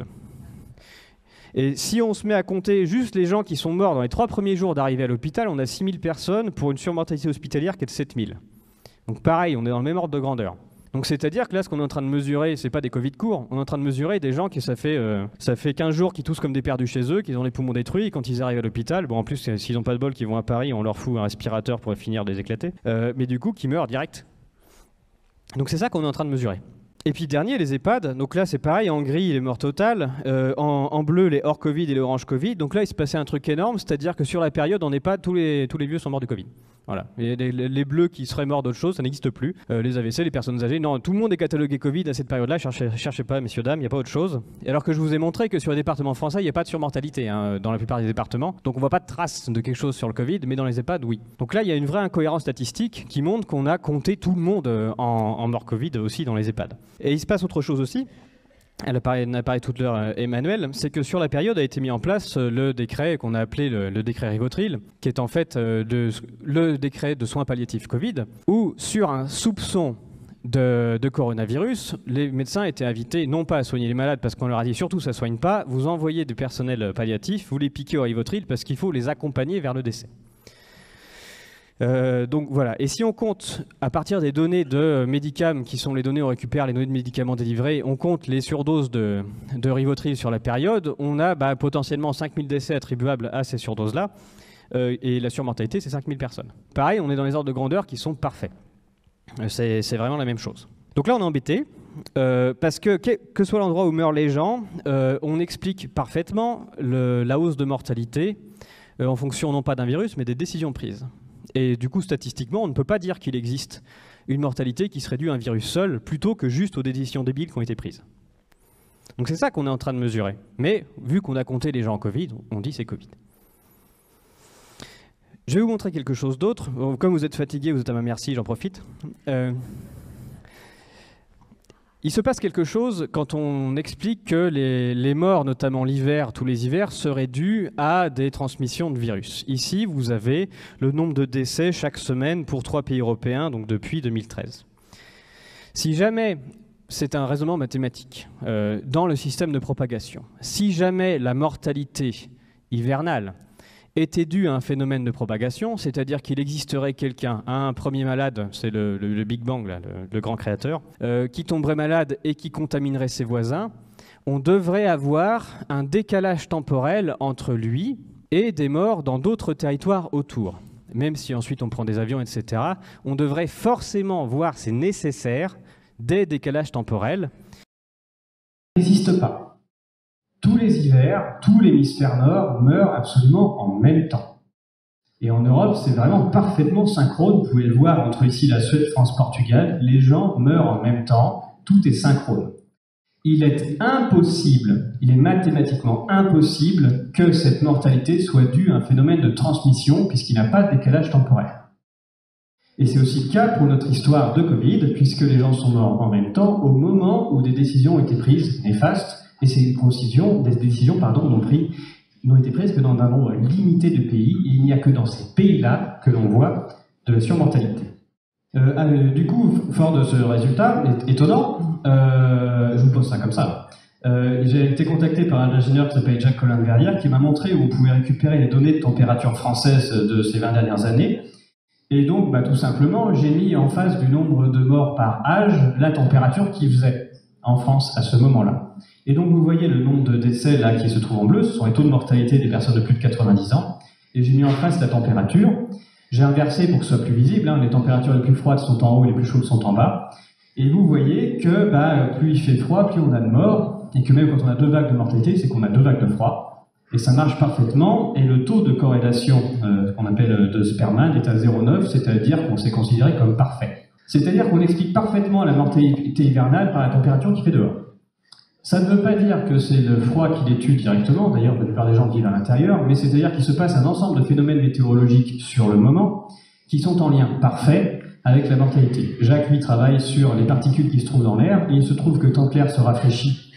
Speaker 1: Et si on se met à compter juste les gens qui sont morts dans les 3 premiers jours d'arrivée à l'hôpital, on a 6 000 personnes pour une surmortalité hospitalière qui est de 7 000. Donc pareil, on est dans le même ordre de grandeur. Donc c'est-à-dire que là, ce qu'on est en train de mesurer, c'est pas des Covid courts, on est en train de mesurer des gens qui, ça fait 15 jours qu'ils toussent comme des perdus chez eux, qu'ils ont les poumons détruits, et quand ils arrivent à l'hôpital, bon en plus, s'ils n'ont pas de bol, qu'ils vont à Paris, on leur fout un respirateur pour finir de les éclater, mais du coup, qui meurent direct. Donc c'est ça qu'on est en train de mesurer. Et puis dernier, les EHPAD, donc là c'est pareil, en gris les morts totales, en bleu les hors Covid et les orange Covid, donc là il se passait un truc énorme, c'est-à-dire que sur la période en EHPAD, tous les vieux sont morts du Covid. Voilà. Et les bleus qui seraient morts d'autre chose, ça n'existe plus. Les AVC, les personnes âgées, non, tout le monde est catalogué Covid à cette période-là, cherchez pas, messieurs, dames, il n'y a pas autre chose. Et alors que je vous ai montré que sur les départements français, il n'y a pas de surmortalité dans la plupart des départements, donc on ne voit pas de traces de quelque chose sur le Covid, mais dans les EHPAD, oui. Donc là, il y a une vraie incohérence statistique qui montre qu'on a compté tout le monde en mort Covid aussi dans les EHPAD. Et il se passe autre chose aussi. Elle apparaît toute l'heure, Emmanuel, c'est que sur la période a été mis en place le décret qu'on a appelé le décret Rivotril, qui est en fait le décret de soins palliatifs Covid, où sur un soupçon de coronavirus, les médecins étaient invités non pas à soigner les malades parce qu'on leur a dit surtout ça ne soigne pas, vous envoyez du personnel palliatif, vous les piquez au Rivotril parce qu'il faut les accompagner vers le décès. Donc voilà, et si on compte à partir des données de Medicam, qui sont les données on récupère, les données de médicaments délivrés, on compte les surdoses de Rivotril sur la période, on a potentiellement 5000 décès attribuables à ces surdoses-là, et la surmortalité c'est 5000 personnes. Pareil, on est dans les ordres de grandeur qui sont parfaits. C'est vraiment la même chose. Donc là on est embêté, parce que soit l'endroit où meurent les gens, on explique parfaitement la hausse de mortalité en fonction non pas d'un virus, mais des décisions prises. Et du coup, statistiquement, on ne peut pas dire qu'il existe une mortalité qui serait due à un virus seul, plutôt que juste aux décisions débiles qui ont été prises. Donc c'est ça qu'on est en train de mesurer. Mais vu qu'on a compté les gens en Covid, on dit c'est Covid. Je vais vous montrer quelque chose d'autre. Comme vous êtes fatigué, vous êtes à ma merci, j'en profite. Il se passe quelque chose quand on explique que les morts, notamment l'hiver, tous les hivers, seraient dus à des transmissions de virus. Ici, vous avez le nombre de décès chaque semaine pour 3 pays européens, donc depuis 2013. Si jamais, c'est un raisonnement mathématique, dans le système de propagation, si jamais la mortalité hivernale était due à un phénomène de propagation, c'est-à-dire qu'il existerait quelqu'un, un premier malade, c'est le Big Bang, là, le grand créateur, qui tomberait malade et qui contaminerait ses voisins, on devrait avoir un décalage temporel entre lui et des morts dans d'autres territoires autour. Même si ensuite on prend des avions, etc., on devrait forcément voir, c'est nécessaire, des décalages temporels. Ça n'existe pas. Tous les hivers, tout l'hémisphère nord meurt absolument en même temps. Et en Europe, c'est vraiment parfaitement synchrone. Vous pouvez le voir entre ici la Suède, France, Portugal. Les gens meurent en même temps. Tout est synchrone. Il est impossible, il est mathématiquement impossible que cette mortalité soit due à un phénomène de transmission puisqu'il n'a pas de décalage temporel. Et c'est aussi le cas pour notre histoire de Covid, puisque les gens sont morts en même temps au moment où des décisions ont été prises néfastes,
Speaker 2: Et ces décisions n'ont été prises que dans un nombre limité de pays, et il n'y a que dans ces pays-là que l'on voit de la surmortalité. Du coup, fort de ce résultat étonnant, je vous pose ça comme ça. J'ai été contacté par un ingénieur qui s'appelle Jacques Collin-Verrière qui m'a montré où on pouvait récupérer les données de température française de ces 20 dernières années. Et donc, tout simplement, j'ai mis en face du nombre de morts par âge la température qui faisait en France à ce moment-là. Et donc, vous voyez le nombre de décès là qui se trouve en bleu, ce sont les taux de mortalité des personnes de plus de 90 ans. Et j'ai mis en face la température. J'ai inversé pour que ce soit plus visible. Les températures les plus froides sont en haut et les plus chaudes sont en bas. Et vous voyez que plus il fait froid, plus on a de morts. Et que même quand on a 2 vagues de mortalité, c'est qu'on a 2 vagues de froid. Et ça marche parfaitement. Et le taux de corrélation qu'on appelle de Sperman est à 0,9, c'est-à-dire qu'on s'est considéré comme parfait. C'est-à-dire qu'on explique parfaitement la mortalité hivernale par la température qu'il fait dehors. Ça ne veut pas dire que c'est le froid qui les tue directement, d'ailleurs la plupart des gens vivent à l'intérieur, mais c'est-à-dire qu'il se passe un ensemble de phénomènes météorologiques sur le moment qui sont en lien parfait avec la mortalité. Jacques, lui, travaille sur les particules qui se trouvent dans l'air, et il se trouve que tant que l'air se rafraîchit,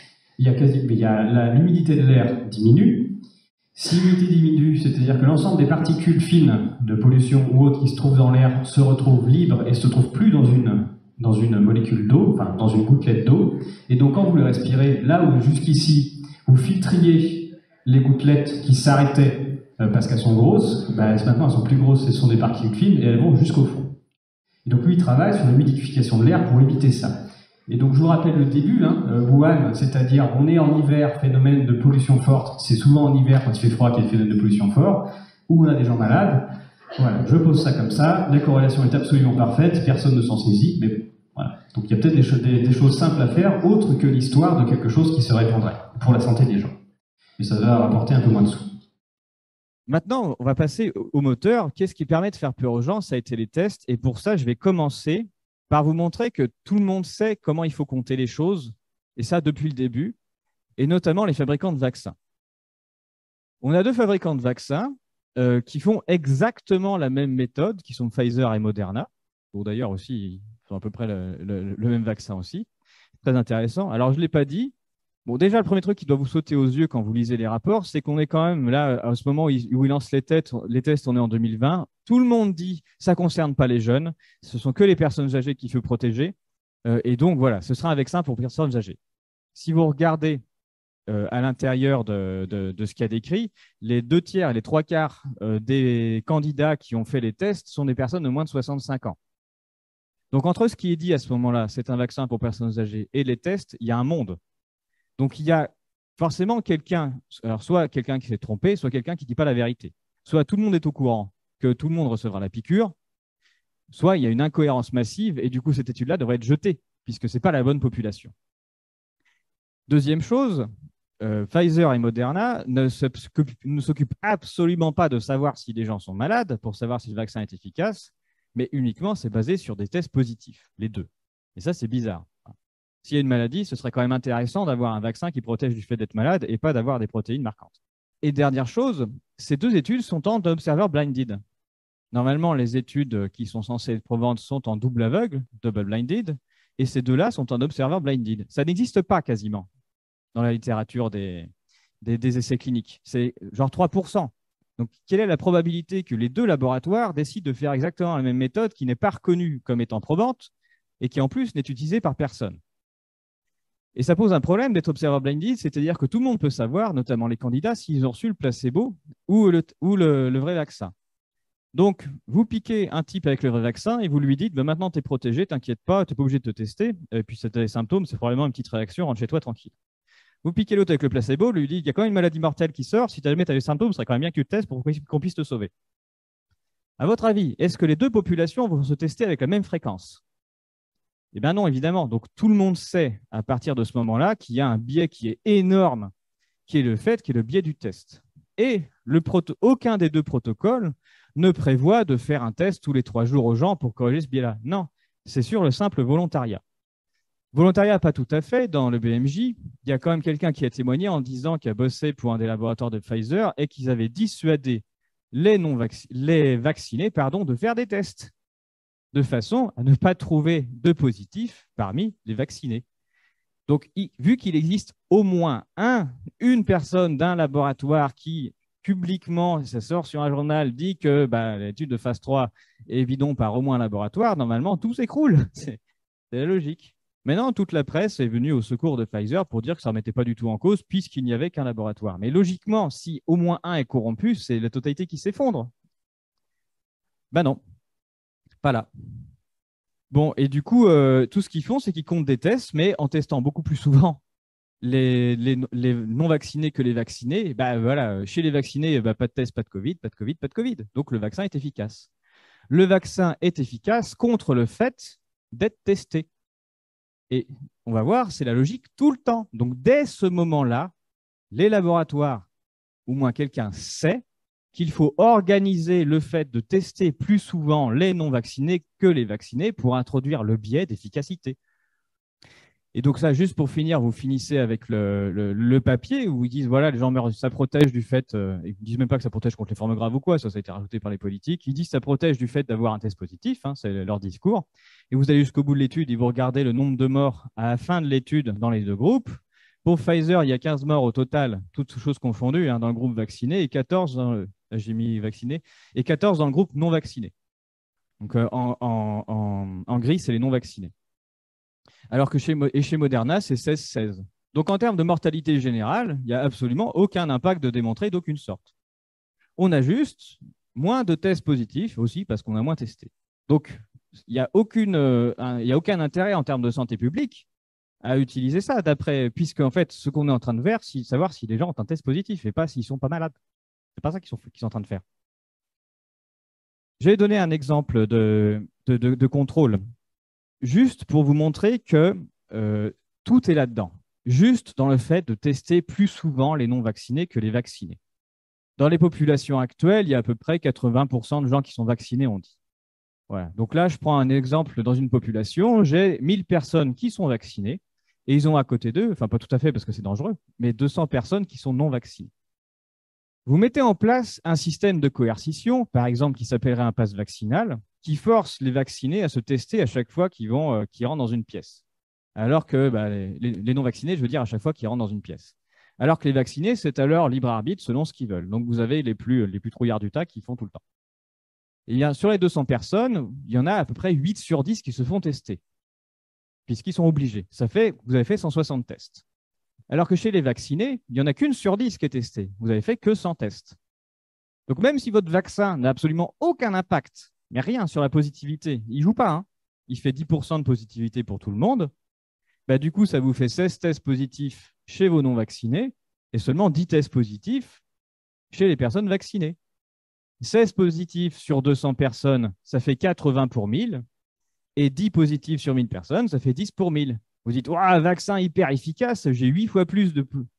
Speaker 2: l'humidité de l'air diminue. Si l'humidité diminue, c'est-à-dire que l'ensemble des particules fines de pollution ou autres qui se trouvent dans l'air se retrouvent libres et ne se trouvent plus dans une molécule d'eau, enfin dans une gouttelette d'eau. Et donc quand vous le respirez, là où jusqu'ici, vous filtriez les gouttelettes qui s'arrêtaient parce qu'elles sont grosses, maintenant elles sont plus grosses, ce sont des particules fines et elles vont jusqu'au fond. Et donc lui, il travaille sur l'humidification de l'air pour éviter ça. Et donc je vous rappelle le début, Wuhan, c'est-à-dire on est en hiver, phénomène de pollution forte, c'est souvent en hiver quand il fait froid qu'il y a le phénomène de pollution fort, où on a des gens malades. Voilà, je pose ça comme ça, la corrélation est absolument parfaite, personne ne s'en saisit, mais bon, voilà. Donc il y a peut-être des choses simples à faire, autres que l'histoire de quelque chose qui se répandrait pour la santé des gens. Et ça va rapporter un peu moins de sous.
Speaker 3: Maintenant, on va passer au moteur. Qu'est-ce qui permet de faire peur aux gens? Ça a été les tests. Et pour ça, je vais commencer par vous montrer que tout le monde sait comment il faut compter les choses, et ça depuis le début, et notamment les fabricants de vaccins. On a 2 fabricants de vaccins qui font exactement la même méthode, qui sont Pfizer et Moderna. Bon, d'ailleurs aussi, ils font à peu près le même vaccin aussi. Très intéressant. Alors, je ne l'ai pas dit. Bon, déjà, le premier truc qui doit vous sauter aux yeux quand vous lisez les rapports, c'est qu'on est quand même là, à ce moment où ils lancent les tests, on est en 2020. Tout le monde dit ça ne concerne pas les jeunes, ce sont que les personnes âgées qu'il faut protéger. Et donc, voilà, ce sera un vaccin pour personnes âgées. Si vous regardez à l'intérieur de ce qu'il y a décrit, les 2 tiers et les 3 quarts des candidats qui ont fait les tests sont des personnes de moins de 65 ans. Donc, entre ce qui est dit à ce moment-là, c'est un vaccin pour personnes âgées, et les tests, il y a un monde. Donc, il y a forcément quelqu'un, alors soit quelqu'un qui s'est trompé, soit quelqu'un qui ne dit pas la vérité. Soit tout le monde est au courant que tout le monde recevra la piqûre, soit il y a une incohérence massive et du coup, cette étude-là devrait être jetée puisque ce n'est pas la bonne population. Deuxième chose, Pfizer et Moderna ne s'occupent absolument pas de savoir si les gens sont malades pour savoir si le vaccin est efficace, mais uniquement c'est basé sur des tests positifs, les deux. Et ça, c'est bizarre. S'il y a une maladie, ce serait quand même intéressant d'avoir un vaccin qui protège du fait d'être malade et pas d'avoir des protéines marquantes. Et dernière chose, ces 2 études sont en observer blinded. Normalement, les études qui sont censées être probantes sont en double aveugle, double blinded, et ces 2-là sont en observer blinded. Ça n'existe pas quasiment dans la littérature des essais cliniques. C'est genre 3%. Donc, quelle est la probabilité que les 2 laboratoires décident de faire exactement la même méthode qui n'est pas reconnue comme étant probante et qui en plus n'est utilisée par personne? Et ça pose un problème d'être observer blinded, c'est-à-dire que tout le monde peut savoir, notamment les candidats, s'ils ont reçu le placebo ou le vrai vaccin. Donc, vous piquez un type avec le vrai vaccin et vous lui dites maintenant, tu es protégé, t'inquiète pas, tu n'es pas obligé de te tester. Et puis, si tu as des symptômes, c'est probablement une petite réaction, rentre chez toi tranquille. Vous piquez l'autre avec le placebo, lui dites il y a quand même une maladie mortelle qui sort, si jamais tu as des symptômes, ce serait quand même bien que tu te testes pour qu'on puisse te sauver. À votre avis, est-ce que les 2 populations vont se tester avec la même fréquence? Eh bien non, évidemment. Donc, tout le monde sait à partir de ce moment-là qu'il y a un biais qui est énorme, qui est le biais du test. Et aucun des 2 protocoles ne prévoit de faire un test tous les 3 jours aux gens pour corriger ce biais-là. Non, c'est sur le simple volontariat. Volontariat, pas tout à fait. Dans le BMJ, il y a quand même quelqu'un qui a témoigné en disant qu'il a bossé pour un des laboratoires de Pfizer et qu'ils avaient dissuadé les vaccinés de faire des tests, de façon à ne pas trouver de positifs parmi les vaccinés. Donc, vu qu'il existe au moins une personne d'un laboratoire qui, publiquement, ça sort sur un journal, dit que l'étude de phase 3 est bidon par au moins un laboratoire, normalement, tout s'écroule. C'est la logique. Maintenant, toute la presse est venue au secours de Pfizer pour dire que ça ne remettait pas du tout en cause puisqu'il n'y avait qu'un laboratoire. Mais logiquement, si au moins un est corrompu, c'est la totalité qui s'effondre. Ben non, pas là. Bon, et du coup, tout ce qu'ils font, c'est qu'ils comptent des tests, mais en testant beaucoup plus souvent les non-vaccinés que les vaccinés. Voilà, chez les vaccinés, pas de test, pas de Covid, pas de Covid, pas de Covid. Donc, le vaccin est efficace. Le vaccin est efficace contre le fait d'être testé. Et on va voir, c'est la logique tout le temps. Donc, dès ce moment-là, les laboratoires, ou moins quelqu'un sait qu'il faut organiser le fait de tester plus souvent les non-vaccinés que les vaccinés pour introduire le biais d'efficacité. Et donc ça, juste pour finir, vous finissez avec le papier où ils disent, voilà, les gens meurent, ça protège du fait, ils ne disent même pas que ça protège contre les formes graves ou quoi, ça a été rajouté par les politiques, ils disent que ça protège du fait d'avoir un test positif, hein, c'est leur discours. Et vous allez jusqu'au bout de l'étude et vous regardez le nombre de morts à la fin de l'étude dans les deux groupes. Pour Pfizer, il y a 15 morts au total, toutes choses confondues, hein, dans le groupe vacciné, et 14 dans j'ai mis vacciné, et 14 dans le groupe non vacciné. Donc en gris, c'est les non vaccinés. Alors que chez Moderna, c'est 16-16. Donc en termes de mortalité générale, il n'y a absolument aucun impact de démontrer d'aucune sorte. On a juste moins de tests positifs aussi parce qu'on a moins testé. Donc il n'y a aucun intérêt en termes de santé publique à utiliser ça, puisque en fait, ce qu'on est en train de faire, c'est savoir si les gens ont un test positif et pas s'ils ne sont pas malades. C'est pas ça qu'ils sont en train de faire. Je vais donner un exemple de contrôle, juste pour vous montrer que tout est là-dedans, juste dans le fait de tester plus souvent les non-vaccinés que les vaccinés. Dans les populations actuelles, il y a à peu près 80% de gens qui sont vaccinés, on dit. Voilà. Donc là, je prends un exemple dans une population, j'ai 1000 personnes qui sont vaccinées, et ils ont à côté d'eux, enfin pas tout à fait parce que c'est dangereux, mais 200 personnes qui sont non vaccinées. Vous mettez en place un système de coercition, par exemple qui s'appellerait un pass vaccinal, qui force les vaccinés à se tester à chaque fois qu'ils rentrent dans une pièce. Alors que les non-vaccinés, je veux dire, à chaque fois qu'ils rentrent dans une pièce. Alors que les vaccinés, c'est à leur libre arbitre selon ce qu'ils veulent. Donc vous avez les plus trouillards du tas qui font tout le temps. Et sur les 200 personnes, il y en a à peu près 8 sur 10 qui se font tester, puisqu'ils sont obligés. Vous avez fait 160 tests. Alors que chez les vaccinés, il n'y en a qu'une sur 10 qui est testée. Vous n'avez fait que 100 tests. Donc même si votre vaccin n'a absolument aucun impact, mais rien sur la positivité, il ne joue pas, hein. Il fait 10% de positivité pour tout le monde, du coup, ça vous fait 16 tests positifs chez vos non-vaccinés et seulement 10 tests positifs chez les personnes vaccinées. 16 positifs sur 200 personnes, ça fait 80 pour 1000, et 10 positifs sur 1000 personnes, ça fait 10 pour 1000. Vous dites, vaccin hyper efficace, j'ai 8 fois plus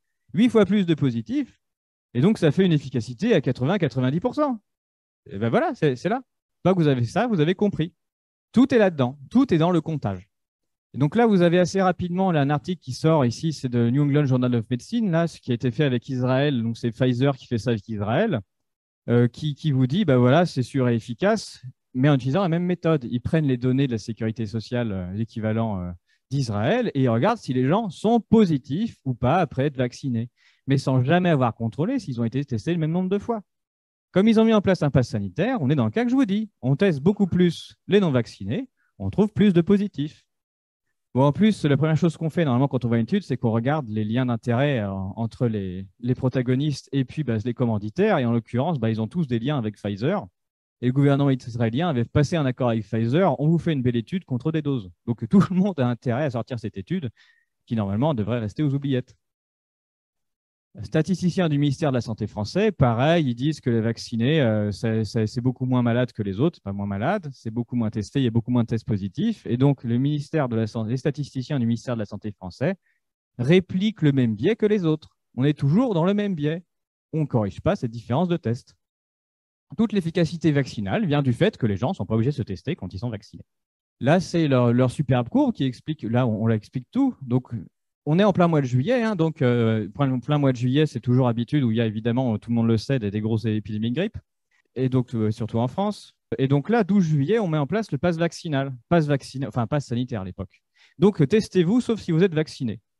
Speaker 3: de positifs, et donc ça fait une efficacité à 80-90%. Et voilà, c'est là. Là que vous avez ça, vous avez compris. Tout est là-dedans, tout est dans le comptage. Et donc là, vous avez assez rapidement un article qui sort ici, c'est de New England Journal of Medicine, là, ce qui a été fait avec Israël, donc c'est Pfizer qui fait ça avec Israël, qui vous dit, voilà, c'est sûr et efficace, mais en utilisant la même méthode. Ils prennent les données de la sécurité sociale, l'équivalent d'Israël, et ils regardent si les gens sont positifs ou pas après être vaccinés, mais sans jamais avoir contrôlé s'ils ont été testés le même nombre de fois. Comme ils ont mis en place un pass sanitaire, on est dans le cas que je vous dis. On teste beaucoup plus les non-vaccinés, on trouve plus de positifs. Bon, en plus, la première chose qu'on fait normalement quand on voit une étude, c'est qu'on regarde les liens d'intérêt entre les protagonistes et puis les commanditaires. Et en l'occurrence, ils ont tous des liens avec Pfizer. Et le gouvernement israélien avait passé un accord avec Pfizer. On vous fait une belle étude contre des doses. Donc tout le monde a intérêt à sortir cette étude qui normalement devrait rester aux oubliettes. Statisticiens du ministère de la Santé français, pareil, ils disent que les vaccinés, c'est beaucoup moins malade que les autres, pas moins malade, c'est beaucoup moins testé, il y a beaucoup moins de tests positifs. Et donc, les statisticiens du ministère de la Santé français répliquent le même biais que les autres. On est toujours dans le même biais. On ne corrige pas cette différence de test. Toute l'efficacité vaccinale vient du fait que les gens ne sont pas obligés de se tester quand ils sont vaccinés. Là, c'est leur superbe courbe qui explique, là, on l'explique tout. Donc, on est en plein mois de juillet, hein, donc plein mois de juillet, c'est toujours habitude où il y a évidemment, tout le monde le sait, des grosses épidémies de grippe, et donc surtout en France. Et donc là, 12 juillet, on met en place le pass vaccinal, pass sanitaire à l'époque. Donc testez-vous, sauf si vous êtes vacciné.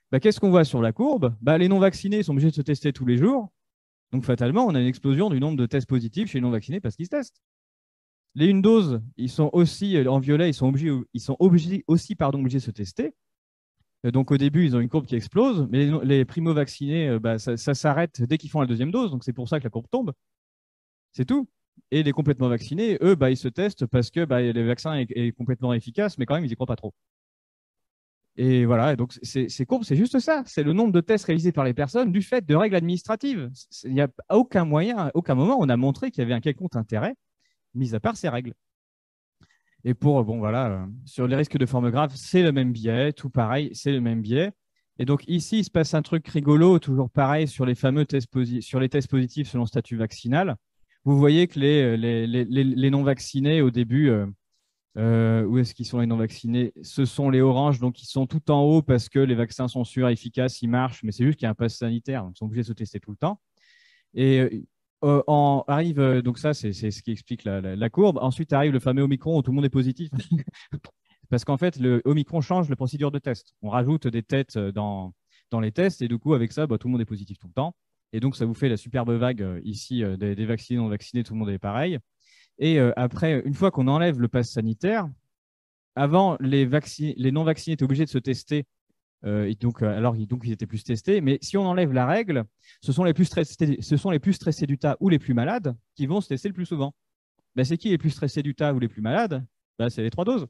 Speaker 3: bah, qu'est-ce qu'on voit sur la courbe? Bah, les non-vaccinés sont obligés de se tester tous les jours. Donc, fatalement, on a une explosion du nombre de tests positifs chez les non-vaccinés parce qu'ils se testent. Les une dose, ils sont aussi en violet, ils sont obligés aussi obligés de se tester. Donc au début, ils ont une courbe qui explose, mais les primo-vaccinés, bah, ça s'arrête dès qu'ils font la deuxième dose, donc c'est pour ça que la courbe tombe. C'est tout. Et les complètement vaccinés, eux, bah, ils se testent parce que bah, le vaccin est complètement efficace, mais quand même, ils n'y croient pas trop. Et voilà, et donc ces courbes, c'est juste ça. C'est le nombre de tests réalisés par les personnes du fait de règles administratives. Il n'y a aucun moyen, à aucun moment, on a montré qu'il y avait un quelconque intérêt, mis à part ces règles. Et pour, bon voilà, sur les risques de forme grave, c'est le même biais, tout pareil, c'est le même biais. Et donc ici, il se passe un truc rigolo, toujours pareil, sur les fameux tests, sur les tests positifs selon statut vaccinal. Vous voyez que les non-vaccinés, au début, où est-ce qu'ils sont les non-vaccinés? Ce sont les oranges, donc ils sont tout en haut parce que les vaccins sont sûrs, efficaces, ils marchent, mais c'est juste qu'il y a un pass sanitaire, donc ils sont obligés de se tester tout le temps. Et arrive, donc ça, c'est ce qui explique la courbe. Ensuite arrive le fameux Omicron où tout le monde est positif. Parce qu'en fait, le Omicron change la procédure de test. On rajoute des têtes dans les tests et du coup, avec ça, bah, tout le monde est positif tout le temps. Et donc, ça vous fait la superbe vague ici des vaccinés, non vaccinés, tout le monde est pareil. Et après, une fois qu'on enlève le pass sanitaire, avant, les non vaccinés étaient obligés de se tester. Et donc, ils étaient plus testés. Mais si on enlève la règle, ce sont les plus stressés du tas ou les plus malades qui vont se tester le plus souvent. Ben, c'est qui les plus stressés du tas ou les plus malades? Ben, c'est les 3 doses.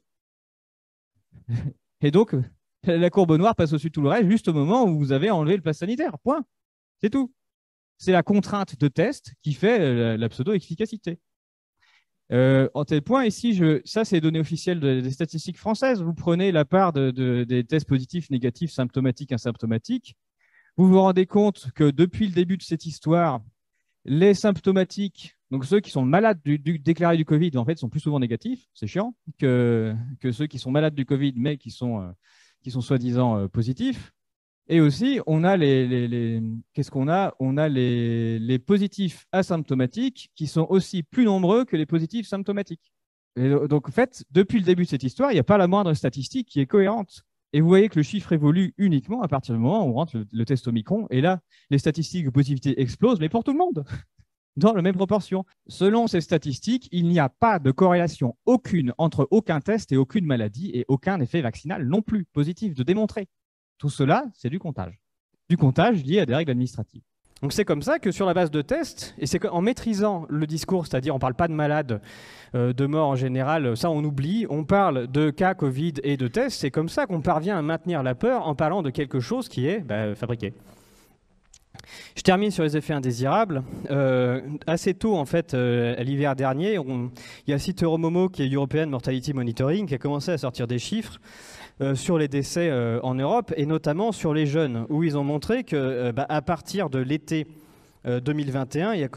Speaker 3: Et donc, la courbe noire passe au-dessus de tout le reste juste au moment où vous avez enlevé le pass sanitaire. Point. C'est tout. C'est la contrainte de test qui fait la pseudo-efficacité. En tel point, ici, ça, c'est les données officielles des statistiques françaises. Vous prenez la part des tests positifs, négatifs, symptomatiques, asymptomatiques. Vous vous rendez compte que depuis le début de cette histoire, les symptomatiques, donc ceux qui sont malades déclarés du Covid, en fait, sont plus souvent négatifs, c'est chiant, que ceux qui sont malades du Covid, mais qui sont soi-disant positifs. Et aussi, on a qu'est-ce qu'on a? On a les positifs asymptomatiques qui sont aussi plus nombreux que les positifs symptomatiques. Et donc, en fait, depuis le début de cette histoire, il n'y a pas la moindre statistique qui est cohérente. Et vous voyez que le chiffre évolue uniquement à partir du moment où on rentre le test Omicron. Et là, les statistiques de positivité explosent, mais pour tout le monde, dans la même proportion. Selon ces statistiques, il n'y a pas de corrélation aucune entre aucun test et aucune maladie et aucun effet vaccinal non plus positif de démontrer. Tout cela, c'est du comptage. Du comptage lié à des règles administratives.
Speaker 1: Donc c'est comme ça que sur la base de tests, et c'est en maîtrisant le discours, c'est-à-dire on ne parle pas de malades, de morts en général, ça on oublie, on parle de cas Covid et de tests, c'est comme ça qu'on parvient à maintenir la peur en parlant de quelque chose qui est fabriqué. Je termine sur les effets indésirables. Assez tôt, en fait, à l'hiver dernier, il y a Cite Euromomo, qui est European Mortality Monitoring, qui a commencé à sortir des chiffres sur les décès en Europe, et notamment sur les jeunes, où ils ont montré que à partir de l'été 2021, il y a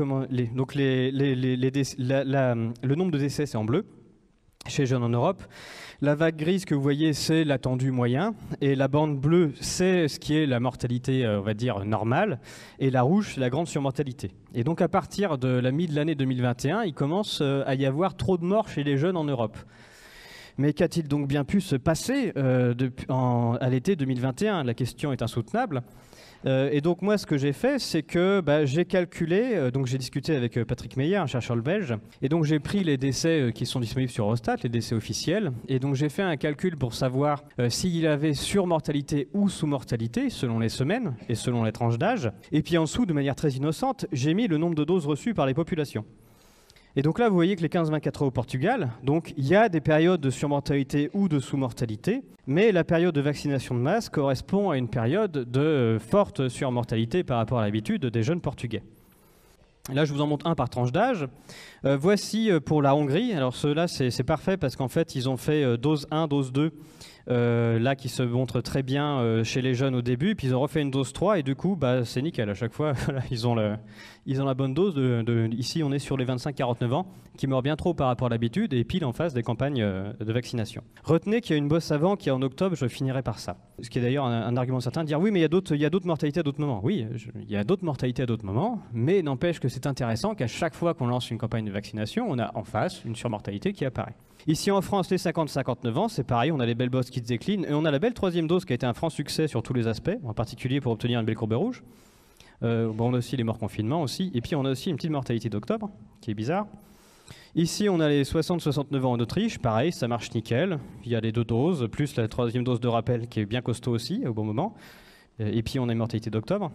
Speaker 1: le nombre de décès, c'est en bleu, chez les jeunes en Europe. La vague grise que vous voyez, c'est l'attendu moyen. Et la bande bleue, c'est ce qui est la mortalité, on va dire, normale. Et la rouge, c'est la grande surmortalité. Et donc, à partir de la mi-de-l'année 2021, il commence à y avoir trop de morts chez les jeunes en Europe. Mais qu'a-t-il donc bien pu se passer à l'été 2021? La question est insoutenable. Et donc moi, ce que j'ai fait, c'est que j'ai calculé, donc j'ai discuté avec Patrick Meyer, un chercheur belge, et donc j'ai pris les décès qui sont disponibles sur Eurostat, les décès officiels, et donc j'ai fait un calcul pour savoir s'il y avait surmortalité ou sous-mortalité, selon les semaines et selon les tranches d'âge. Et puis en dessous, de manière très innocente, j'ai mis le nombre de doses reçues par les populations. Et donc là, vous voyez que les 15-24 au Portugal, donc il y a des périodes de surmortalité ou de sous-mortalité, mais la période de vaccination de masse correspond à une période de forte surmortalité par rapport à l'habitude des jeunes Portugais. Là, je vous en montre un par tranche d'âge. Voici pour la Hongrie. Alors ceux-là, c'est parfait parce qu'en fait, ils ont fait dose 1, dose 2, là qui se montre très bien chez les jeunes au début, puis ils ont refait une dose 3 et du coup, c'est nickel. À chaque fois, voilà, ils ont ils ont la bonne dose ici on est sur les 25-49 ans, qui meurent bien trop par rapport à l'habitude et pile en face des campagnes de vaccination. Retenez qu'il y a une bosse avant qui est en octobre, je finirai par ça. Ce qui est d'ailleurs un argument certain de dire oui mais il y a d'autres mortalités à d'autres moments. Oui, il y a d'autres mortalités à d'autres moments, mais n'empêche que c'est intéressant qu'à chaque fois qu'on lance une campagne de vaccination, on a en face une surmortalité qui apparaît. Ici en France, les 50-59 ans, c'est pareil, on a les belles bosses qui se déclinent et on a la belle troisième dose qui a été un franc succès sur tous les aspects, en particulier pour obtenir une belle courbe rouge. On a aussi les morts confinement aussi, et puis on a aussi une petite mortalité d'octobre, qui est bizarre. Ici, on a les 60-69 ans en Autriche, pareil, ça marche nickel. Il y a les 2 doses, plus la 3e dose de rappel qui est bien costaud aussi, au bon moment. Et puis on a une mortalité d'octobre.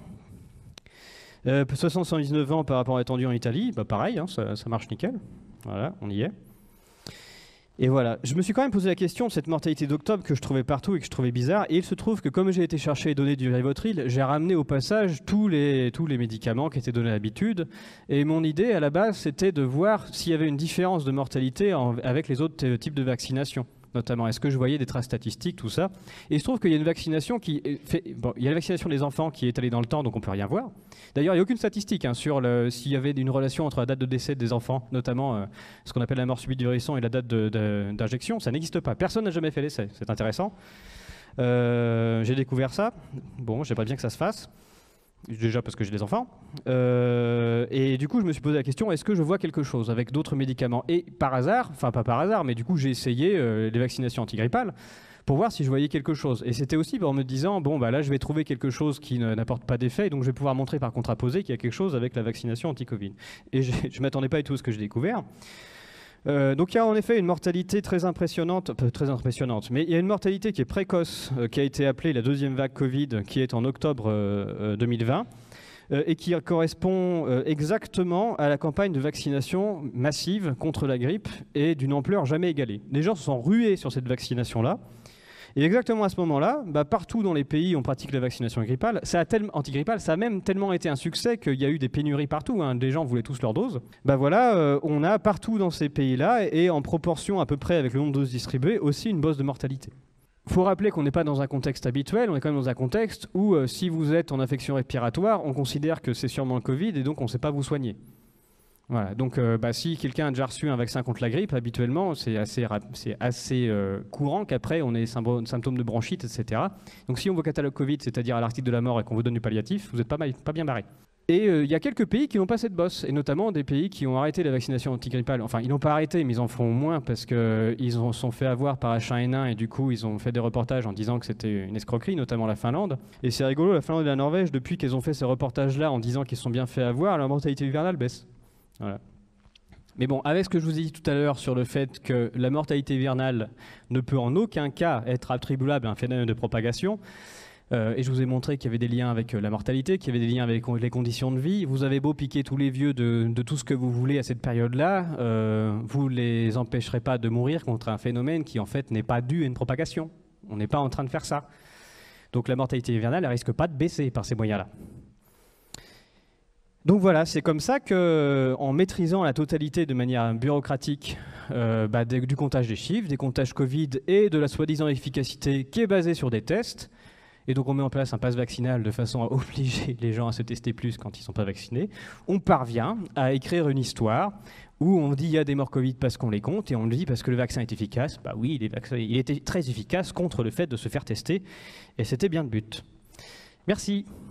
Speaker 1: 60-119 ans par rapport à l'étendue en Italie, bah pareil, hein, ça marche nickel. Voilà, on y est. Et voilà, je me suis quand même posé la question de cette mortalité d'octobre que je trouvais partout et que je trouvais bizarre. Et il se trouve que comme j'ai été chercher les données du Rivotril, j'ai ramené au passage tous les médicaments qui étaient donnés à l'habitude. Et mon idée à la base, c'était de voir s'il y avait une différence de mortalité avec les autres types de vaccination. Notamment, est-ce que je voyais des traces statistiques, tout ça. Et il se trouve qu'il y a une vaccination qui fait... Bon, il y a la vaccination des enfants qui est étalée dans le temps, donc on ne peut rien voir. D'ailleurs, il n'y a aucune statistique hein, sur s'il y avait une relation entre la date de décès des enfants, notamment ce qu'on appelle la mort subite du nourrisson et la date d'injection. Ça n'existe pas. Personne n'a jamais fait l'essai. C'est intéressant. J'ai découvert ça. Bon, j'aimerais bien que ça se fasse. Déjà parce que j'ai des enfants. Et du coup, je me suis posé la question, est-ce que je vois quelque chose avec d'autres médicaments? Et par hasard, enfin pas par hasard, mais du coup j'ai essayé les vaccinations antigrippales pour voir si je voyais quelque chose. Et c'était aussi en me disant, bon bah là je vais trouver quelque chose qui n'apporte pas d'effet, donc je vais pouvoir montrer par contraposé qu'il y a quelque chose avec la vaccination anti-Covid. Et je ne m'attendais pas du tout à ce que j'ai découvert. Donc il y a en effet une mortalité très impressionnante, mais il y a une mortalité qui est précoce, qui a été appelée la 2e vague Covid, qui est en octobre 2020, et qui correspond exactement à la campagne de vaccination massive contre la grippe et d'une ampleur jamais égalée. Les gens se sont rués sur cette vaccination-là. Et exactement à ce moment-là, partout dans les pays où on pratique la vaccination antigrippale, ça a même tellement été un succès qu'il y a eu des pénuries partout, hein, les gens voulaient tous leur dose. On a partout dans ces pays-là, et en proportion à peu près avec le nombre de doses distribuées, aussi une bosse de mortalité. Il faut rappeler qu'on n'est pas dans un contexte habituel, on est quand même dans un contexte où si vous êtes en infection respiratoire, on considère que c'est sûrement le Covid et donc on ne sait pas vous soigner. Voilà, donc si quelqu'un a déjà reçu un vaccin contre la grippe, habituellement, c'est assez courant qu'après on ait symptômes de bronchite, etc. Donc si on voit catalogue Covid, c'est-à-dire à l'article de la mort et qu'on vous donne du palliatif, vous n'êtes pas bien barré. Et il y a quelques pays qui n'ont pas cette bosse, et notamment des pays qui ont arrêté la vaccination antigrippale. Enfin, ils n'ont pas arrêté, mais ils en font moins parce qu'ils se sont fait avoir par H1N1 et du coup, ils ont fait des reportages en disant que c'était une escroquerie, notamment la Finlande. Et c'est rigolo, la Finlande et la Norvège, depuis qu'ils ont fait ces reportages-là en disant qu'ils se sont bien fait avoir, leur mortalité hivernale baisse. Voilà. Mais bon, avec ce que je vous ai dit tout à l'heure sur le fait que la mortalité hivernale ne peut en aucun cas être attribuable à un phénomène de propagation, et je vous ai montré qu'il y avait des liens avec la mortalité, qu'il y avait des liens avec les conditions de vie. Vous avez beau piquer tous les vieux de tout ce que vous voulez à cette période-là, vous ne les empêcherez pas de mourir contre un phénomène qui en fait n'est pas dû à une propagation. On n'est pas en train de faire ça. Donc la mortalité hivernale, elle risque pas de baisser par ces moyens-là. Donc voilà, c'est comme ça qu'en maîtrisant la totalité de manière bureaucratique du comptage des chiffres, des comptages Covid et de la soi-disant efficacité qui est basée sur des tests, et donc on met en place un pass vaccinal de façon à obliger les gens à se tester plus quand ils ne sont pas vaccinés, on parvient à écrire une histoire où on dit il y a des morts Covid parce qu'on les compte, et on le dit parce que le vaccin est efficace. Bah oui, il était très efficace contre le fait de se faire tester, et c'était bien le but. Merci.